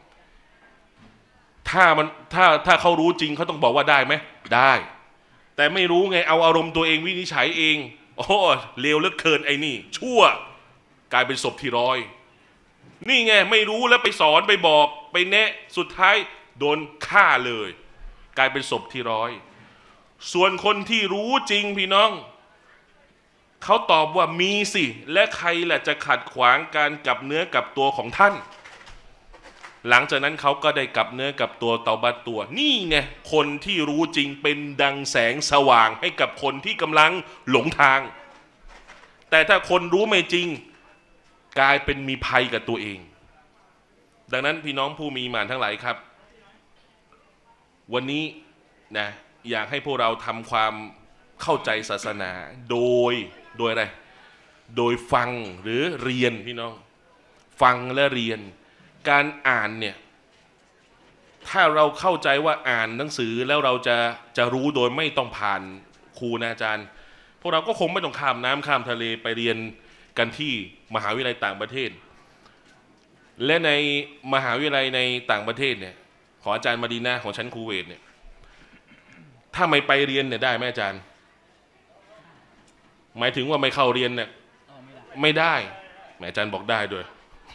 Speaker 1: ถ้ามันถ้าถ้าเขารู้จริงเขาต้องบอกว่าได้ไหมได้แต่ไม่รู้ไงเอาอารมณ์ตัวเองวินิจฉัยเองโอ้เลวเหลือเกินไอ้นี่ชั่วกลายเป็นศพที่ร้อยนี่ไงไม่รู้แล้วไปสอนไปบอกไปแนะสุดท้ายโดนฆ่าเลยกลายเป็นศพที่ร้อยส่วนคนที่รู้จริงพี่น้องเขาตอบว่ามีสิและใครแหละจะขัดขวางการกลับเนื้อกลับตัวของท่านหลังจากนั้นเขาก็ได้กลับเนื้อกลับตัวเตาบัตตัวนี่ไงคนที่รู้จริงเป็นดังแสงสว่างให้กับคนที่กำลังหลงทางแต่ถ้าคนรู้ไม่จริงกลายเป็นมีภัยกับตัวเองดังนั้นพี่น้องผู้มีหมานทั้งหลายครับวันนี้นะอยากให้พวกเราทำความเข้าใจศาสนาโดยโดยอะไรโดยฟังหรือเรียนพี่น้องฟังและเรียนการอ่านเนี่ยถ้าเราเข้าใจว่าอ่านหนังสือแล้วเราจะจะรู้โดยไม่ต้องผ่านครูอาจารย์พวกเราก็คงไม่ต้องข้ามน้ำข้ามทะเลไปเรียนกันที่มหาวิทยาลัยต่างประเทศและในมหาวิทยาลัยในต่างประเทศเนี่ยของอาจารย์มาดีนาของชั้นคูเวตเนี่ยถ้าไม่ไปเรียนเนี่ยได้ไหมอาจารย์หมายถึงว่าไม่เข้าเรียนเนี่ยไม่ได้แม่อาจารย์บอกได้ด้วย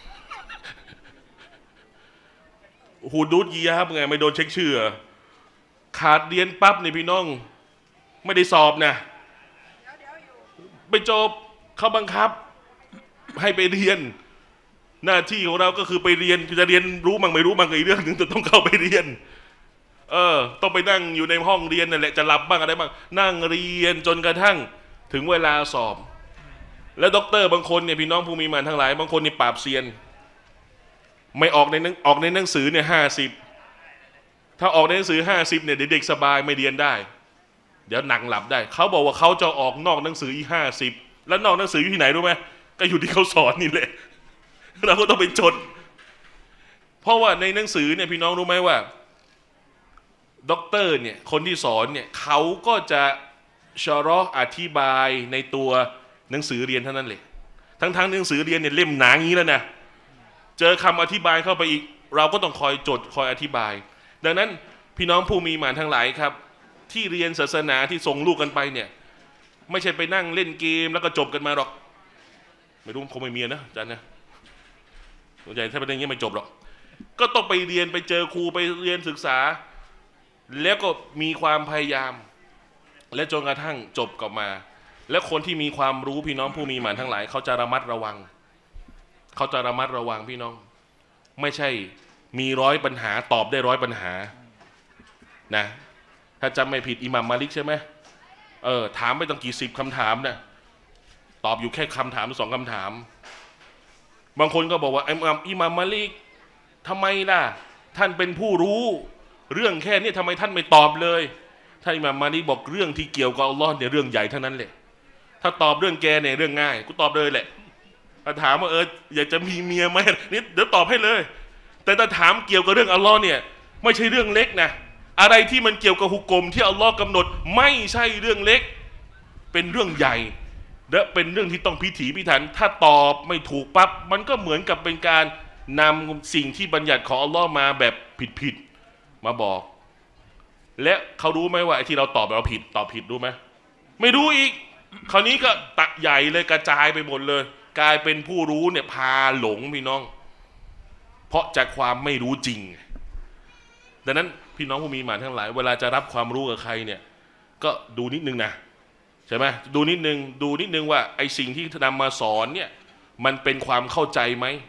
Speaker 1: หูดูดยียบไงไม่โดนเช็คชื่อขาดเรียนปั๊บนี่พี่น้องไม่ได้สอบนะไปจบเขาบังคับให้ไปเรียนหน้าที่ของเราก็คือไปเรียนจะเรียนรู้มั่งไม่รู้มั่งอีกเรื่องหนึ่งแต่ต้องเข้าไปเรียนเออต้องไปนั่งอยู่ในห้องเรียนนั่นแหละจะหลับบ้างอะไรบ้างนั่งเรียนจนกระทั่งถึงเวลาสอบแล้วด็อกเตอร์บางคนเนี่ยพี่น้องผู้มีหมานทั้งหลายบางคนนี่ปราบเซียนไม่ออกในหนังออกในหนังสือเนี่ยห้าสิบถ้าออกในหนังสือห้าสิบเนี่ยเด็กสบายไม่เรียนได้เดี๋ยวหนังหลับได้เขาบอกว่าเขาจะออกนอกหนังสืออีกห้าสิบแล้วนอกหนังสืออยู่ที่ไหนรู้ไหมก็อยู่ที่เขาสอนนี่แหละเราก็ต้องไปจดเพราะว่าในหนังสือเนี่ยพี่น้องรู้ไหมว่าด็อกเตอร์เนี่ยคนที่สอนเนี่ยเขาก็จะชะรออธิบายในตัวหนังสือเรียนเท่านั้นเลยทั้งๆ หนังสือเรียนเนี่ยเล่มหนางี้แล้วนะเจอคำอธิบายเข้าไปอีกเราก็ต้องคอยจดคอยอธิบายดังนั้นพี่น้องผู้มีหมานทั้งหลายครับที่เรียนศาสนาที่ส่งลูกกันไปเนี่ยไม่ใช่ไปนั่งเล่นเกมแล้วก็จบกันมาหรอกไม่รู้คงไม่มีนะอาจารย์นะส่วนใหญ่ถ้าเป็นอย่างนี้ไม่จบหรอกก็ต้องไปเรียนไปเจอครูไปเรียนศึกษาแล้วก็มีความพยายามและจนกระทั่งจบกลับมาและคนที่มีความรู้พี่น้องผู้มีหมานทั้งหลายเขาจะระมัดระวังเขาจะระมัดระวังพี่น้องไม่ใช่มีร้อยปัญหาตอบได้ร้อยปัญหานะถ้าจำไม่ผิดอิหม่ามมาลิกใช่ไหมเออถามไปตั้งกี่สิบคำถามนะตอบอยู่แค่คำถามสองคำถามบางคนก็บอกว่าอิหม่ามอิหม่ามมาลิกทำไมล่ะท่านเป็นผู้รู้เรื่องแค่นี้ทำไมท่านไม่ตอบเลยท่านอิหม่ามมาลิกบอกเรื่องที่เกี่ยวกับอัลลอฮ์เนี่ยเรื่องใหญ่เท่านั้นแหละถ้าตอบเรื่องแกเนี่ยเรื่องง่ายกูตอบเลยแหละถ้าถามว่าเอออยากจะมีเมียไหมนี่เดี๋ยวตอบให้เลยแต่ถ้าถามเกี่ยวกับเรื่องอัลลอฮ์เนี่ยไม่ใช่เรื่องเล็กนะอะไรที่มันเกี่ยวกับฮุกกลมที่อัลลอฮ์กำหนดไม่ใช่เรื่องเล็กเป็นเรื่องใหญ่และเป็นเรื่องที่ต้องพิถีพิถันถ้าตอบไม่ถูกปั๊บมันก็เหมือนกับเป็นการนำสิ่งที่บัญญัติของอัลลอฮ์มาแบบผิดๆมาบอกและเขารู้ไหมว่าไอ้ที่เราตอบเราผิดตอบผิดรู้ไหมไม่รู้อีกคราวนี้ก็ตะใหญ่เลยกระจายไปหมดเลยกลายเป็นผู้รู้เนี่ยพาหลงพี่น้องเพราะจากความไม่รู้จริงดังนั้นพี่น้องผู้มีหมานทั้งหลายเวลาจะรับความรู้กับใครเนี่ยก็ดูนิดนึงนะใช่ไหมดูนิดนึงดูนิดนึงว่าไอ้สิ่งที่นำมาสอนเนี่ยมันเป็นความเข้าใจไหม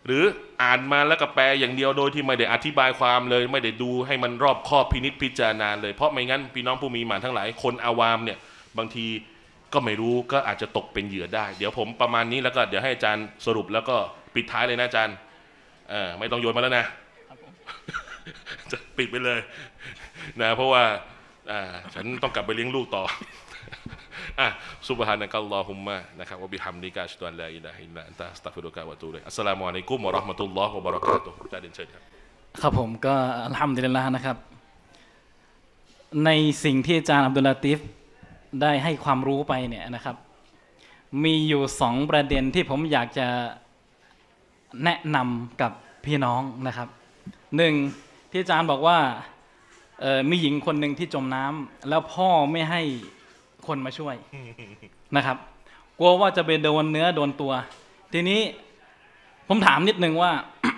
Speaker 1: หรืออ่านมาแล้วก็แปลอย่างเดียวโดยที่ไม่ได้อธิบายความเลยไม่ได้ดูให้มันรอบคอบพินิจพิจารณาเลยเพราะไม่งั้นพี่น้องผู้มีหมานทั้งหลายคนอาวามเนี่ยบางทีก็ไม่รู้ก็อาจจะตกเป็นเหยื่อได้เดี๋ยวผมประมาณนี้แล้วก็เดี๋ยวให้อาจารย์สรุปแล้วก็ปิดท้ายเลยนะอาจารย์เออไม่ต้องโยนมาแล้วนะจะปิดไปเลยนะเพราะว่าฉันต้องกลับไปเลี้ยงลูกต่ออ่ะซุบฮานะกัลลอฮุมมะนะครับวะบิฮัมดิกะอัชฮะดูอัลลาอิลาฮะอิลลัลลอฮอันตะอัสตัฆฟิรุกะวะอะตูบิอิลัยกอัสสลามุอะลัยกุมวะเราะห์มะตุลลอฮ์วะบะเราะกาตุฮ์อาจารย์เชิญครับ
Speaker 2: ครับผมก็อัลฮัมดุลิลลาห์นะครับในสิ่งที่อาจารย์อับดุลลาติฟได้ให้ความรู้ไปเนี่ยนะครับมีอยู่สองประเด็นที่ผมอยากจะแนะนำกับพี่น้องนะครับหนึ่งที่อาจารย์บอกว่ามีหญิงคนหนึ่งที่จมน้ำแล้วพ่อไม่ให้คนมาช่วยนะครับกลัวว่าจะไปโดนเนื้อโดนตัวทีนี้ผมถามนิดนึงว่า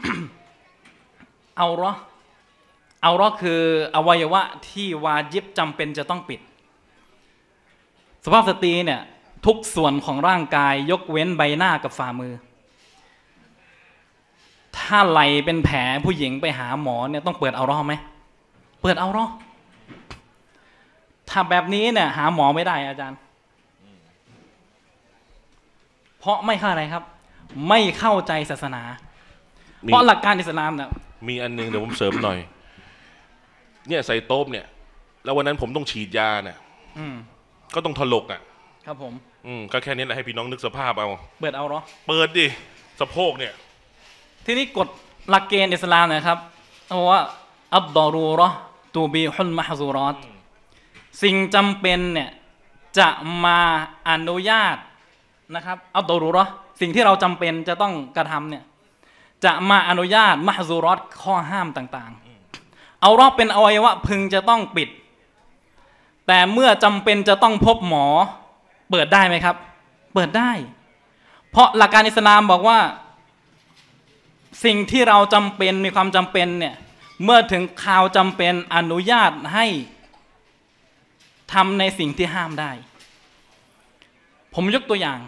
Speaker 2: เอาเหรอเอาเหรอคืออวัยวะที่วาญิบจำเป็นจะต้องปิดสภาพสตรีเนี่ยทุกส่วนของร่างกายยกเว้นใบหน้ากับฝ่ามือถ้าไหลเป็นแผลผู้หญิงไปหาหมอเนี่ยต้องเปิดเอาเหรอไหมเปิดเอาเหรอถ้าแบบนี้เนี่ยหาหมอไม่ได้อาจารย์เพราะไม่เข้าอะไรครับไม่เข้าใจศาสนาเพราะหลักการอิสลามเนี่ย
Speaker 1: มีอันนึงเดี๋ยวผมเสริมหน่อยเนี่ยใส่โต๊ะเนี่ยแล้ววันนั้นผมต้องฉีดยาเนี่ยก็ต้องถลกอ่ะ
Speaker 2: ครับผม
Speaker 1: อืมก็แค่นี้แหละให้พี่น้องนึกสภาพเอา
Speaker 2: เปิดเอาเหรอ
Speaker 1: เปิดดิสะโพกเนี่ย
Speaker 2: ทีนี้กฎหลักเกณฑ์อิสลามนะครับเอาว่าอัดดอรูเราะห์ตูบีฮุลมะฮซูรอตสิ่งจำเป็นเนี่ยจะมาอนุญาตนะครับอัดดอรูเราะห์สิ่งที่เราจำเป็นจะต้องกระทำเนี่ยจะมาอนุญาตมะฮซูรอตข้อห้ามต่างๆเอาเราะห์เป็นอวัยวะพึงจะต้องปิดแต่เมื่อจำเป็นจะต้องพบหมอเปิดได้ไหมครับเปิดได้เพราะหลักการอิสลามบอกว่าสิ่งที่เราจำเป็นมีความจำเป็นเนี่ยเมื่อถึงข่าวจำเป็นอนุญาตให้ทำในสิ่งที่ห้ามได้ผมยกตัวอย่าง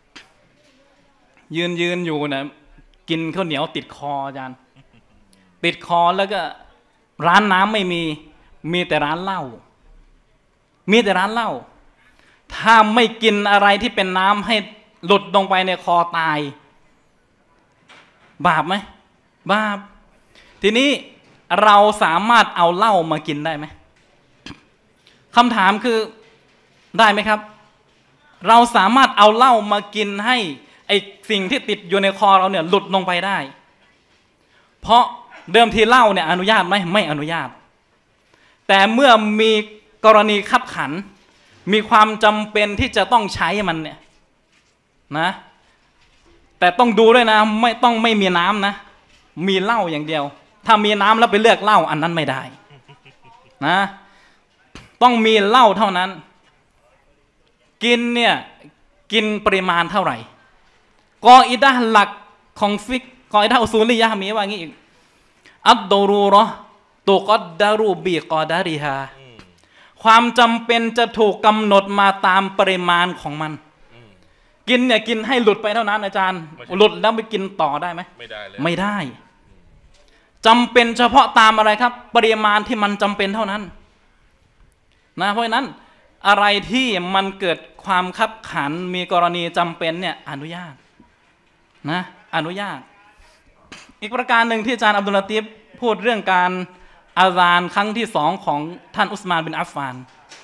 Speaker 2: ยืนยืนอยู่นะกินข้าวเหนียวติดคออาจารย์ติดคอแล้วก็ร้านน้ำไม่มีมีแต่ร้านเหล้ามีแต่ร้านเหล้าถ้าไม่กินอะไรที่เป็นน้ำให้หลุดลงไปในคอตายบาปไหมบาปทีนี้เราสามารถเอาเหล้ามากินได้ไหมคำถามคือได้ไหมครับเราสามารถเอาเหล้ามากินให้ไอสิ่งที่ติดอยู่ในคอเราเนี่ยหลุดลงไปได้เพราะเดิมทีเหล้าเนี่ยอนุญาตไหมไม่อนุญาตแต่เมื่อมีกรณีขับขันมีความจำเป็นที่จะต้องใช้มันเนี่ยนะแต่ต้องดูด้วยนะไม่ต้องไม่มีน้ำนะมีเหล้าอย่างเดียวถ้ามีน้ำแล้วไปเลือกเหล้าอันนั้นไม่ได้นะต้องมีเหล้าเท่านั้นกินเนี่ยกินปริมาณเท่าไหร่กออิดะห์หลักของฟิกกออิดะห์อุซูลียะห์มีว่างี้อีกอัดดอรูเราะห์ตุกัดดารูบิกอดาริฮาความจำเป็นจะถูกกำหนดมาตามปริมาณของมันกินเนี่ยกินให้หลุดไปเท่านั้นอาจารย์หลุดแล้วไปกินต่อได้ไหมไม่ได้เลยไม่ได้จำเป็นเฉพาะตามอะไรครับปริมาณที่มันจำเป็นเท่านั้นนะเพราะฉะนั้นอะไรที่มันเกิดความคับขันมีกรณีจำเป็นเนี่ยอนุญาตนะอนุญาตอีกประการหนึ่งที่อาจารย์อับดุลลาติฟพูดเรื่องการอาซานครั้งที่สองของท่านอุสมานบินอัฟฟาน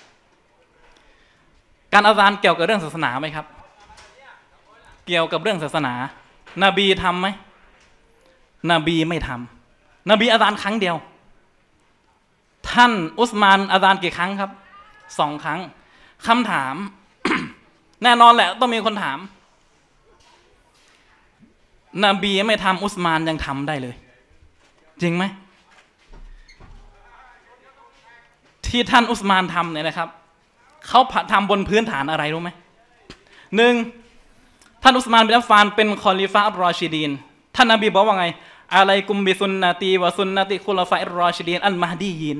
Speaker 2: การอาซานเกี่ยวกับเรื่องศาสนาไหมครับเกี่ยวกับเรื่องศาสนานบีทำไหมนบีไม่ทำนบีอาซานครั้งเดียวท่านอุสมานอาซานกี่ครั้งครับสองครั้งคำถาม แน่นอนแหละต้องมีคนถามนบีไม่ทำอุสมานยังทำได้เลยจริงไหมที่ท่านอุสมานทำเนี่ยนะครับเขาทำบนพื้นฐานอะไรรู้ไหมหนึ่งท่านอุสมานบินอัฟฟานเป็นคอลิฟะอัลรอชิดีนท่านนบีบอกว่าไงอะลัยกุมบิซุนนะตีวะซุนนะติคุลฟะอัลรอชิดีนอัลมะฮดียีน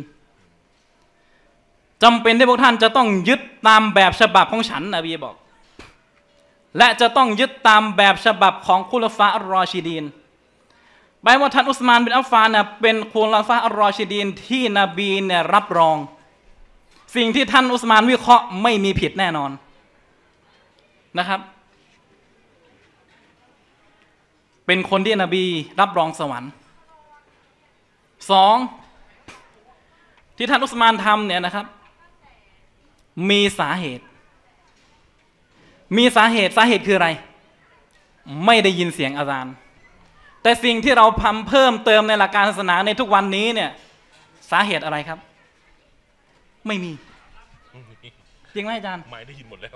Speaker 2: จำเป็นที่พวกท่านจะต้องยึดตามแบบฉบับของฉันนบีบอกและจะต้องยึดตามแบบฉบับของคุลฟะอัลรอชิดีนแปลว่าท่านอุสมานบินอัฟฟานเนี่ยเป็นคุลาฟะอัลรอชิดีนที่นบีเนี่ยรับรอง สิ่งที่ท่านอุสมานวิเคราะห์ไม่มีผิดแน่นอนนะครับเป็นคนที่นบีรับรองสวรรค์สองที่ท่านอุสมานทำเนี่ยนะครับมีสาเหตุมีสาเหตุสาเหตุคืออะไรไม่ได้ยินเสียงอาซานแต่สิ่งที่เราทำเพิ่มเติมในหลักการศาสนาในทุกวันนี้เนี่ยสาเหตุอะไรครับไม่มีจริงไหมอาจารย์
Speaker 1: ไม่ได้ยินหมดแล้ว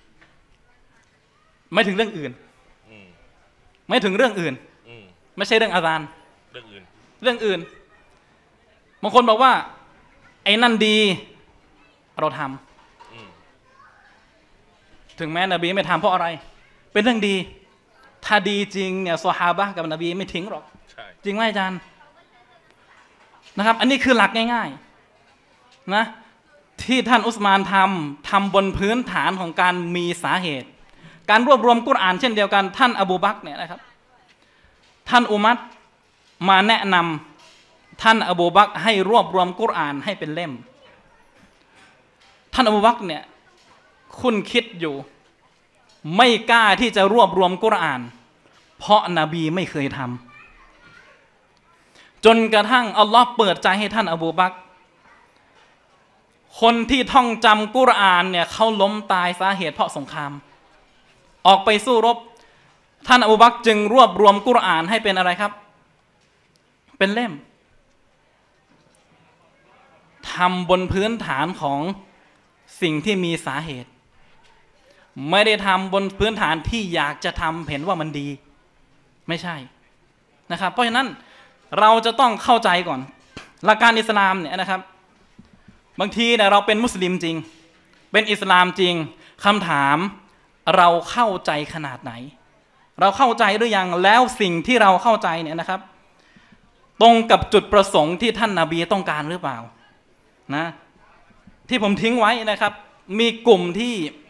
Speaker 2: ไม่ถึงเรื่องอื่นไม่ถึงเรื่องอื่นไม่ใช่เรื่องอาซาน
Speaker 1: เรื่องอื่น
Speaker 2: เรื่องอื่นบางคนบอกว่าไอ้นั่นดีเราทำถึงแม้นบีไม่ทำเพราะอะไรเป็นเรื่องดีถ้าดีจริงเนี่ยซอฮาบะห์กับนบีไม่ทิ้งหรอกจริงไหมอาจารย์นะครับอันนี้คือหลักง่ายๆนะที่ท่านอุสมานทำทำบนพื้นฐานของการมีสาเหตุการรวบรวมกุรอานเช่นเดียวกันท่านอบูบักรเนี่ยนะครับท่านอุมัรมาแนะนำท่านอบูบักรให้รวบรวมกุรอานให้เป็นเล่มท่านอบูบักรเนี่ยคุณคิดอยู่ไม่กล้าที่จะรวบรวมกุรอานเพราะนบีไม่เคยทำจนกระทั่งอัลลอฮ์เปิดใจให้ท่านอบูบักรคนที่ท่องจำกุรอานเนี่ยเขาล้มตายสาเหตุเพราะสงครามออกไปสู้รบท่านอบูบักรจึงรวบรวมกุรอานให้เป็นอะไรครับเป็นเล่มทำบนพื้นฐานของสิ่งที่มีสาเหตุไม่ได้ทำบนพื้นฐานที่อยากจะทำเห็นว่ามันดีไม่ใช่นะครับเพราะฉะนั้นเราจะต้องเข้าใจก่อนหลักการอิสลามเนี่ยนะครับบางทีเนี่ยเราเป็นมุสลิมจริงเป็นอิสลามจริงคำถามเราเข้าใจขนาดไหนเราเข้าใจหรือยังแล้วสิ่งที่เราเข้าใจเนี่ยนะครับตรงกับจุดประสงค์ที่ท่านนบีต้องการหรือเปล่านะที่ผมทิ้งไว้นะครับมีกลุ่มที่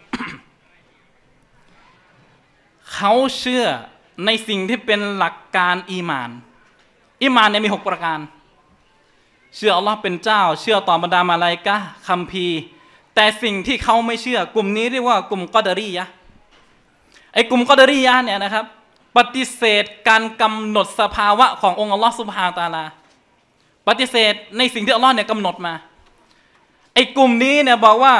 Speaker 2: เขาเชื่อในสิ่งที่เป็นหลักการอีหม่านอีหม่านเนี่ยมีหกประการเชื่ออัลลอฮ์เป็นเจ้าเชื่อต่อบรรดามาลาอิกะห์คัมภีร์แต่สิ่งที่เขาไม่เชื่อกลุ่มนี้เรียกว่ากลุ่มกอดารียะห์ไอ้กลุ่มกอดารียะห์เนี่ยนะครับปฏิเสธการกำหนดสภาวะขององค์อัลลอฮ์ซุบฮานะฮูวะตะอาลาปฏิเสธในสิ่งที่อัลลอฮ์เนี่ยกำหนดมาไอ้กลุ่มนี้เนี่ยบอกว่า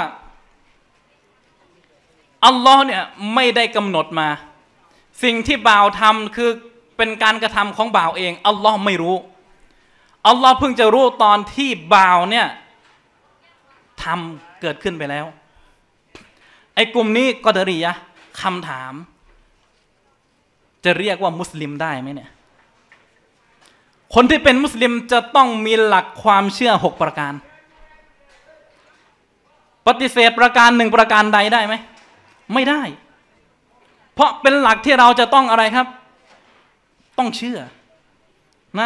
Speaker 2: อัลลอฮ์เนี่ยไม่ได้กำหนดมาสิ่งที่บ่าวทำคือเป็นการกระทำของบ่าวเองอัลลอฮ์ไม่รู้อัลลอฮ์เพิ่งจะรู้ตอนที่บ่าวเนี่ยทำเกิดขึ้นไปแล้วไอ้กลุ่มนี้กอดารียะห์คำถามจะเรียกว่ามุสลิมได้ไหมเนี่ยคนที่เป็นมุสลิมจะต้องมีหลักความเชื่อหกประการปฏิเสธประการหนึ่งประการใดได้ไหมไม่ได้เพราะเป็นหลักที่เราจะต้องอะไรครับต้องเชื่อนะ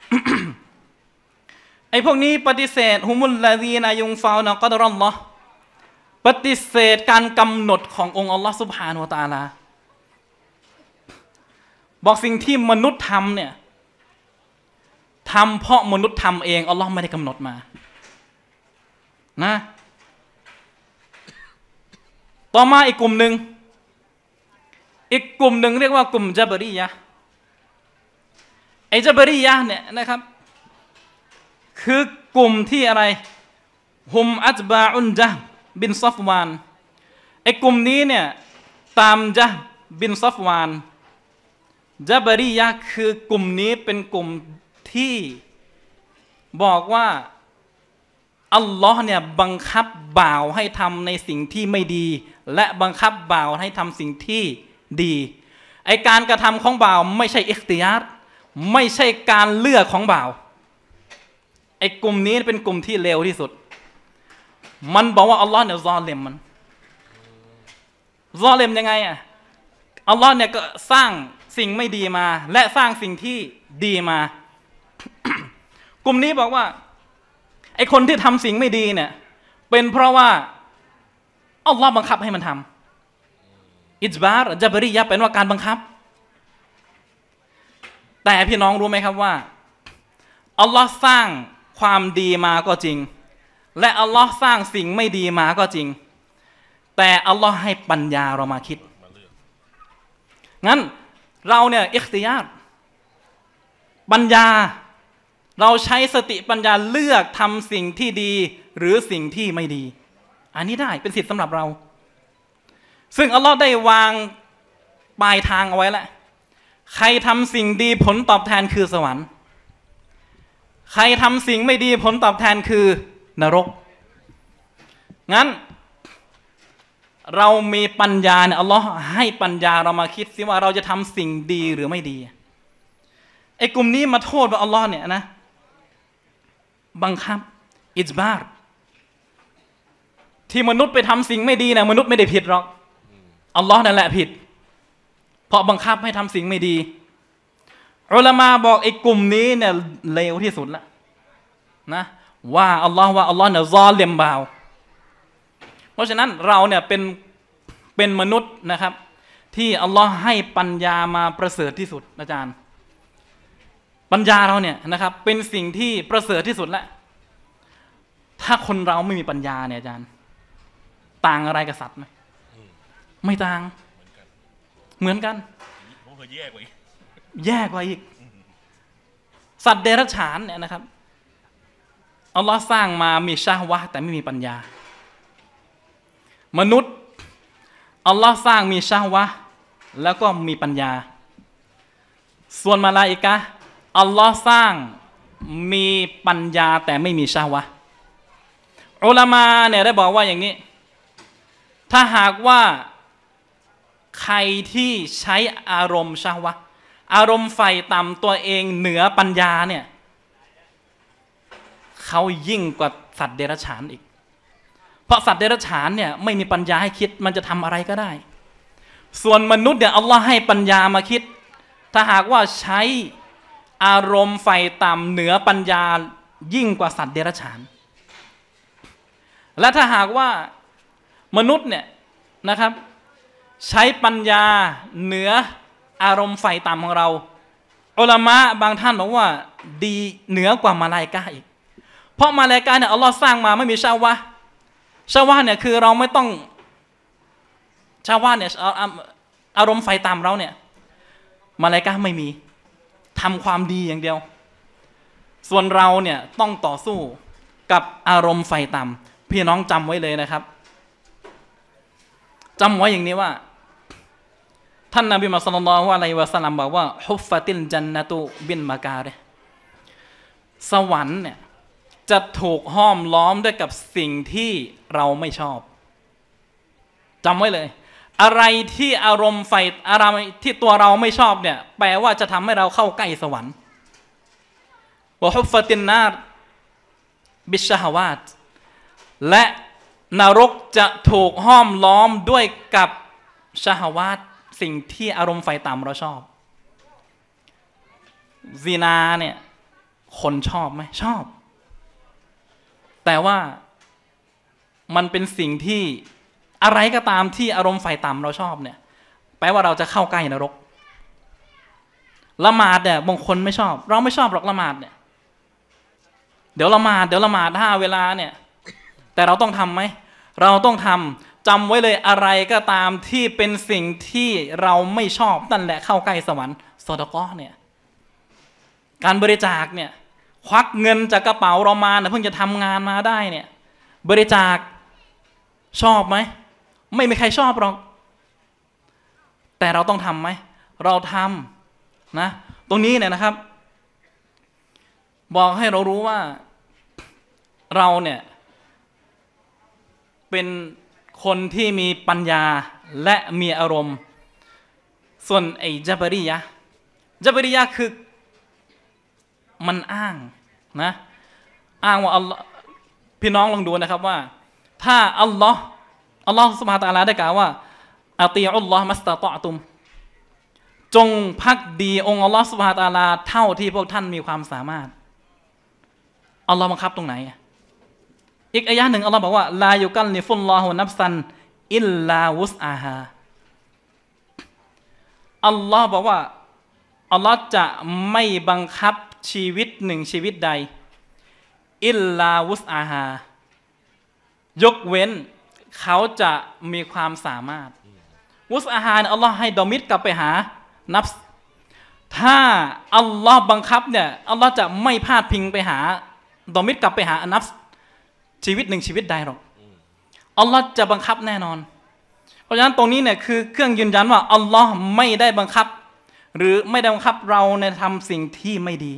Speaker 2: ไอ้พวกนี้ปฏิเสธฮุมุลลาซีนายุงฟาวนะกอดรัลลอฮ์ปฏิเสธการกำหนดขององค์อัลลอฮ์ซุบฮานะฮูวะตะอาลาบอกสิ่งที่มนุษย์ทำเนี่ยทำเพราะมนุษย์ทำเองอัลลอฮ์ไม่ได้กำหนดมานะต่อมาอีกกลุ่มหนึ่งอีกกลุ่มหนึ่งเรียกว่ากลุ่มจับรียะห์ไอ้จับรียะห์เนี่ยนะครับคือกลุ่มที่อะไรฮุมอัตบาอุนญะห์บินซัฟวานไอ้กลุ่มนี้เนี่ยตามญะห์บินซัฟวานจับรียะห์คือกลุ่มนี้เป็นกลุ่มที่บอกว่าอัลลอฮ์เนี่ยบังคับบ่าวให้ทำในสิ่งที่ไม่ดีและบังคับบ่าวให้ทำสิ่งที่ดีไอการกระทำของบ่าวไม่ใช่อิคติยารไม่ใช่การเลือกของบ่าวไอกลุ่มนี้เป็นกลุ่มที่เลวที่สุดมันบอกว่าอัลลอฮ์เนี่ยซอลิมมันซอลิมยังไงอ่ะอัลลอฮ์เนี่ยก็สร้างสิ่งไม่ดีมาและสร้างสิ่งที่ดีมา กลุ่มนี้บอกว่าไอคนที่ทำสิ่งไม่ดีเนี่ยเป็นเพราะว่าอัลลอฮ์บังคับให้มันทำอิจบาร์จับรียะห์เป็นว่าการบังคับแต่พี่น้องรู้ไหมครับว่าอัลลอฮ์สร้างความดีมาก็จริงและอัลลอฮ์สร้างสิ่งไม่ดีมาก็จริงแต่อัลลอฮ์ให้ปัญญาเรามาคิดงั้นเราเนี่ยอิคติยารปัญญาเราใช้สติปัญญาเลือกทำสิ่งที่ดีหรือสิ่งที่ไม่ดีอันนี้ได้เป็นสิทธิ์สำหรับเราซึ่งอัลลอฮ์ได้วางปลายทางเอาไว้แล้วใครทำสิ่งดีผลตอบแทนคือสวรรค์ใครทำสิ่งไม่ดีผลตอบแทนคือนรกงั้นเรามีปัญญาเนี่ยอัลลอฮ์ให้ปัญญาเรามาคิดสิว่าเราจะทำสิ่งดีหรือไม่ดีไอ้กลุ่มนี้มาโทษว่าอัลลอฮ์เนี่ยนะบังคับอิจบาร์ที่มนุษย์ไปทำสิ่งไม่ดีเนี่ยมนุษย์ไม่ได้ผิดหรอกอัลลอฮ์นั่นแหละผิดเพราะบังคับให้ทำสิ่งไม่ดีอุลามะบอกไอ้กลุ่มนี้เนี่ยเลวที่สุดละนะว่าอัลลอฮ์ว่าอัลลอฮ์เนี่ยซอลิมบ่าวเพราะฉะนั้นเราเนี่ยเป็นเป็นมนุษย์นะครับที่อัลลอฮ์ให้ปัญญามาประเสริฐที่สุดอาจารย์ปัญญาเราเนี่ยนะครับเป็นสิ่งที่ประเสริฐที่สุดแล้วถ้าคนเราไม่มีปัญญาเนี่ยอาจารย์ต่างอะไรกับสัตว์ไหมไม่ต่างเหมือนกันแย่กว่าอีกแย่กว่าอีกสัตว์เดรัจฉานเนี่ยนะครับอัลลอฮ์สร้างมามีชะฮวะห์แต่ไม่มีปัญญามนุษย์อัลลอฮ์สร้างมีชะฮวะห์แล้วก็มีปัญญาส่วนมลาอิกะฮ์อัลลอฮ์สร้างมีปัญญาแต่ไม่มีชะฮวะห์อุลามะเนี่ยได้บอกว่าอย่างนี้ถ้าหากว่าใครที่ใช้อารมณ์ชะฮวะห์อารมณ์ไฟต่ำตัวเองเหนือปัญญาเนี่ยเขายิ่งกว่าสัตว์เดรัจฉานอีกเพราะสัตว์เดรัจฉานเนี่ยไม่มีปัญญาให้คิดมันจะทำอะไรก็ได้ส่วนมนุษย์เนี่ยอัลลอฮ์ให้ปัญญามาคิดถ้าหากว่าใช้อารมณ์ไฟต่ำเหนือปัญญายิ่งกว่าสัตว์เดรัจฉานและถ้าหากว่ามนุษย์เนี่ยนะครับใช้ปัญญาเหนืออารมณ์ไฟต่ำของเราอุลามะบางท่านบอกว่าดีเหนือกว่ามาลาอิกะฮ์อีกเพราะมาลาอิกะฮ์เนี่ยอัลลอฮ์สร้างมาไม่มีชะฮวะห์ชะฮวะห์เนี่ยคือเราไม่ต้องชะฮวะห์เนี่ยอารมณ์ไฟต่ำเราเนี่ยมาลาอิกะฮ์ไม่มีทำความดีอย่างเดียวส่วนเราเนี่ยต้องต่อสู้กับอารมณ์ไฟต่ำพี่น้องจำไว้เลยนะครับจำไว้อย่างนี้ว่าท่านนบีมุฮัมมัดศ็อลลัลลอฮุอะลัยฮิวะซัลลัมบอกว่าฮุฟฟะติลญันนะตุบินมะการิฮ์สวรรค์เนี่ยจะถูกห้อมล้อมด้วยกับสิ่งที่เราไม่ชอบจำไว้เลยอะไรที่อารมณ์ไฟอะไรที่ตัวเราไม่ชอบเนี่ยแปลว่าจะทำให้เราเข้าใกล้สวรรค์วะฮุฟฟะตินนารบิชชะฮาวาตและนรกจะถูกห้อมล้อมด้วยกับชะฮาวาตสิ่งที่อารมณ์ไฟต่ำเราชอบซินาเนี่ยคนชอบไหมชอบแต่ว่ามันเป็นสิ่งที่อะไรก็ตามที่อารมณ์ไฟต่ำเราชอบเนี่ยแปลว่าเราจะเข้าใกล้นรกละหมาดเนี่ยบางคนไม่ชอบเราไม่ชอบหรอกละหมาดเนี่ยเดี๋ยวละหมาดเดี๋ยวละหมาดห้าเวลาเนี่ยแต่เราต้องทำไหมเราต้องทำจำไว้เลยอะไรก็ตามที่เป็นสิ่งที่เราไม่ชอบนั่นแหละเข้าใกล้สวรรค์ซอดะกอฮ์เนี่ยการบริจาคเนี่ยควักเงินจากกระเป๋าเรามาเพิ่งจะทำงานมาได้เนี่ยบริจาคชอบไหมไม่มีใครชอบหรอกแต่เราต้องทำไหมเราทำนะตรงนี้เนี่ยนะครับบอกให้เรารู้ว่าเราเนี่ยเป็นคนที่มีปัญญาและมีอารมณ์ส่วนไอ้จับริยะห์จับริยะห์คือมันอ้างนะอ้างว่าอัลลอฮ์พี่น้องลองดูนะครับว่าถ้าอัลลอฮ์อัลลอฮ์ซุบฮานะฮูวะตะอาลาได้กล่าวว่าอะตีอุลลอฮ์มัสตะตอตุมจงภักดีองค์อัลลอฮ์ซุบฮานะฮูวะตะอาลาเท่าที่พวกท่านมีความสามารถอัลลอฮ์บังคับตรงไหนอีกอายะหนึ่งอัลลอฮ์บอกว่าลายุกัลลิฟุลลอฮุนัฟซันอิลลาวุสอาฮาอัลลอฮ์บอกว่าอัลลอฮ์จะไม่บังคับชีวิตหนึ่งชีวิตใดอิลลาวุสอาฮายกเว้นเขาจะมีความสามารถวุสอาฮาอัลลอฮ์ให้ดอมิตกลับไปหานัฟส์ถ้าอัลลอฮ์บังคับเนี่ยอัลลอฮ์จะไม่พาดพิงไปหาดอมิตกลับไปหานัฟส์ชีวิตหนึ่งชีวิตใดหรอกอัลลอฮ์จะบังคับแน่นอนเพราะฉะนั้นตรงนี้เนี่ยคือเครื่องยืนยันว่าอัลลอฮ์ไม่ได้บังคับหรือไม่ได้บังคับเราในทำสิ่งที่ไม่ดี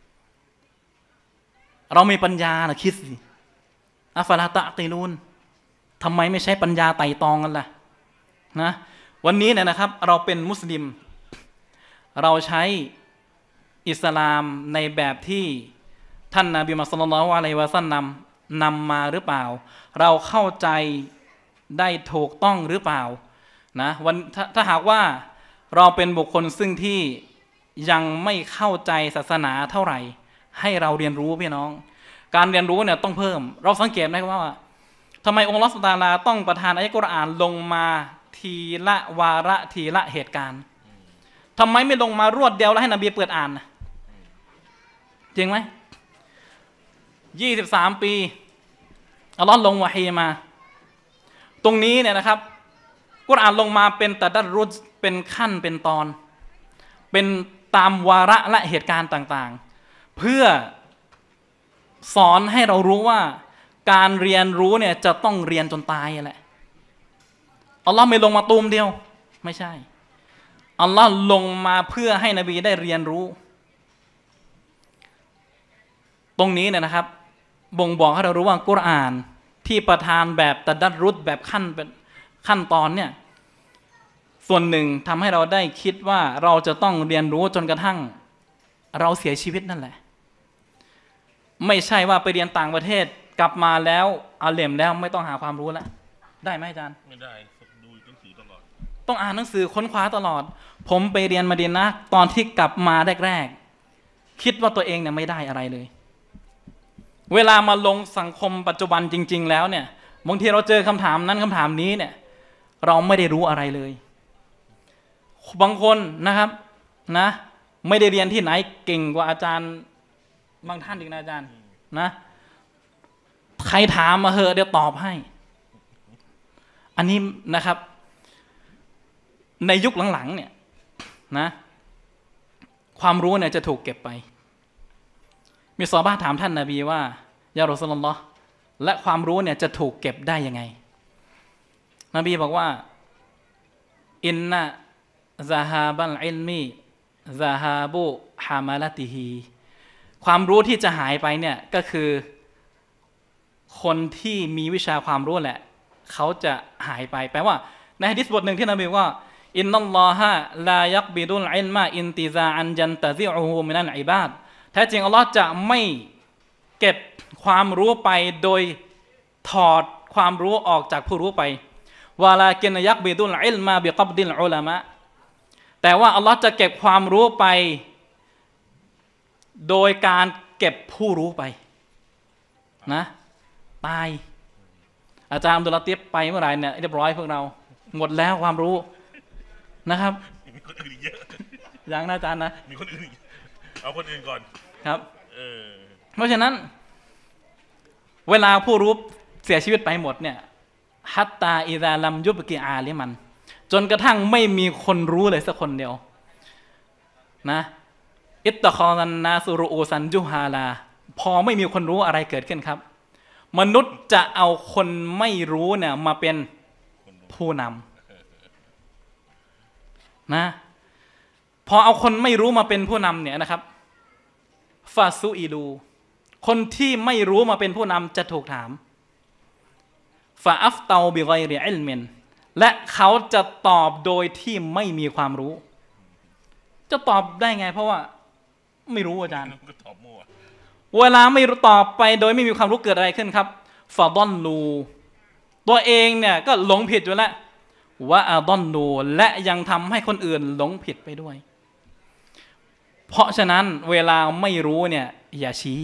Speaker 2: เรามีปัญญานะคิดสิอัฟลาตะกีลูนทำไมไม่ใช้ปัญญาไต่ตองกันล่ะนะวันนี้เนี่ยนะครับเราเป็นมุสลิมเราใช้อิสลามในแบบที่ท่านนบีมุฮัมมัดศ็อลลัลลอฮุอะลัยฮิวะซัลลัมนำมาหรือเปล่าเราเข้าใจได้ถูกต้องหรือเปล่านะวันถ้าถ้าหากว่าเราเป็นบุคคลซึ่งที่ยังไม่เข้าใจศาสนาเท่าไหร่ให้เราเรียนรู้พี่น้องการเรียนรู้เนี่ยต้องเพิ่มเราสังเกตไหมว่าทำไมองค์อัลเลาะห์ซุบฮานะฮูวะตะอาลาต้องประทานอายะห์กุรอานลงมาทีละวาระทีละเหตุการณ์ทำไมไม่ลงมารวดเดียวแล้วให้นบีเปิดอ่านนะจริงไหมยี่สิบสามปีอัลเลาะห์ลงวะฮีมาตรงนี้เนี่ยนะครับกุรอานลงมาเป็นตะดัรรุจเป็นขั้นเป็นตอนเป็นตามวาระและเหตุการณ์ต่างๆเพื่อสอนให้เรารู้ว่าการเรียนรู้เนี่ยจะต้องเรียนจนตายแหละอัลลอฮ์ไม่ลงมาตูมเดียวไม่ใช่อัลลอฮ์ลงมาเพื่อให้นบีได้เรียนรู้ตรงนี้เนี่ยนะครับบ่งบอกให้เรารู้ว่ากุรอานที่ประทานแบบตะดัรรุจแบบขั้นเป็นขั้นตอนเนี่ยส่วนหนึ่งทำให้เราได้คิดว่าเราจะต้องเรียนรู้จนกระทั่งเราเสียชีวิตนั่นแหละไม่ใช่ว่าไปเรียนต่างประเทศกลับมาแล้วอาเล่มแล้วไม่ต้องหาความรู้แล้วได้ไหมอาจารย์
Speaker 1: ไม่ได้ดูหนังสือตลอด
Speaker 2: ต้องอ่านหนังสือค้นคว้าตลอดผมไปเรียนมะดีนะห์ตอนที่กลับมาแรกๆคิดว่าตัวเองเนี่ยไม่ได้อะไรเลยเวลามาลงสังคมปัจจุบันจริงๆแล้วเนี่ยบางทีเราเจอคำถามนั้นคำถามนี้เนี่ยเราไม่ได้รู้อะไรเลยบางคนนะครับนะไม่ได้เรียนที่ไหนเก่งกว่าอาจารย์บางท่านอีกนะอาจารย์นะใครถามมาเหอะเดี๋ยวตอบให้อันนี้นะครับในยุคหลังๆเนี่ยนะความรู้เนี่ยจะถูกเก็บไปมีซอฮาบะห์ถามท่านนบีว่ายารอซูลุลลอฮ์และความรู้เนี่ยจะถูกเก็บได้ยังไงนบีบอกว่าอินนะซะฮาบัลอิลมีซะฮาบุฮามาลาติฮีความรู้ที่จะหายไปเนี่ยก็คือคนที่มีวิชาความรู้แหละเขาจะหายไปแปลว่าในหะดีษบทหนึ่งที่นบีบอกว่าอินนัลลอฮะลายักบิดุลอิลมาอินติซาอันยันตะซิอูฮูมินัลอิบาดแท้จริงอัลลอฮ์จะไม่เก็บความรู้ไปโดยถอดความรู้ออกจากผู้รู้ไปวะลากินยักบิดุลอิลมาบิกับดิลอุลามะแต่ว่าอัลลอฮ์จะเก็บความรู้ไปโดยการเก็บผู้รู้ไปนะตายอาจารย์อับดุลลาติฟไปเมื่อไหร่เนี่ยเรียบร้อยพวกเราหมดแล้วความรู้นะครับ
Speaker 1: มีคนอื่นเยอะ
Speaker 2: ยังนะอาจารย์นะ
Speaker 1: มีคนอื่นเอาคนอื่นก่อน
Speaker 2: ครับเออเพราะฉะนั้นเวลาผู้รู้เสียชีวิตไปหมดเนี่ยฮัตตาอิซาลัมยุบกิอาลิมันจนกระทั่งไม่มีคนรู้เลยสักคนเดียวนะอิตตะคอนันนาสุรูอูซันจุฮาลาพอไม่มีคนรู้อะไรเกิดขึ้นครับมนุษย์จะเอาคนไม่รู้เนี่ยมาเป็นผู้นำนะพอเอาคนไม่รู้มาเป็นผู้นำเนี่ยนะครับฟาซูอีลูคนที่ไม่รู้มาเป็นผู้นำจะถูกถามฟาอัฟเตาบิกอยริอิลมินและเขาจะตอบโดยที่ไม่มีความรู้จะตอบได้ไงเพราะว่าไม่รู้อาจารย์ก็ตอบมั่วเวลาไม่รู้ตอบไปโดยไม่มีความรู้เกิดอะไรขึ้นครับฟาดอนลูตัวเองเนี่ยก็หลงผิดอยู่แล้วว่าอาดอนลูและยังทำให้คนอื่นหลงผิดไปด้วยเพราะฉะนั้นเวลาไม่รู้เนี่ยอย่าชี้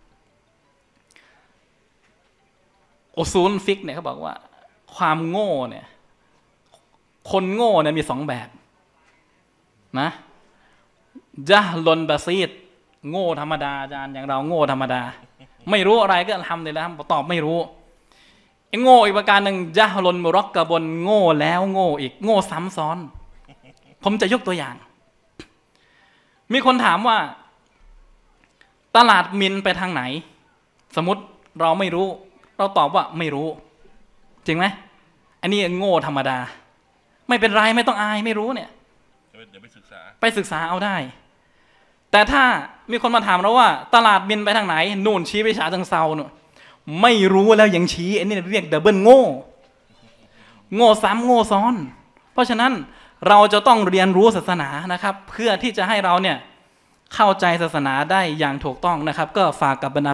Speaker 2: อุซูลฟิกเนี่ยเขาบอกว่าความโง่เนี่ยคนโง่เนี่ยมีสองแบบนะจะลนบาซีดโง่ธรรมดาอาจารย์อย่างเราโง่ธรรมดาไม่รู้อะไรก็ทำเลยแล้วตอบไม่รู้ไอ้โง่อีกประการหนึ่งจะลนมุรักกะบนโง่แล้วโง่อีกโง่ซ้ำซ้อนผมจะยกตัวอย่าง มีคนถามว่าตลาดมินไปทางไหนสมมติเราไม่รู้เราตอบว่าไม่รู้จริงไหมอันนี้โง่ธรรมดาไม่เป็นไรไม่ต้องอายไม่รู้เนี่ยเดี๋ยวไปศึกษาไปศึกษาเอาได้แต่ถ้ามีคนมาถามเราว่าตลาดมินไปทางไหนนู่นชี้ไปฉะเชิงเทราหนูไม่รู้แล้วยังชี้อันนี้เรียกดับเบิลโง่โง่ซ้ำโง่ซ้อนเพราะฉะนั้นเราจะต้องเรียนรู้ศาสนานะครับเพื่อที่จะให้เราเนี่ยเข้าใจศาสนาได้อย่างถูกต้องนะครับก็ฝากกับบรรดา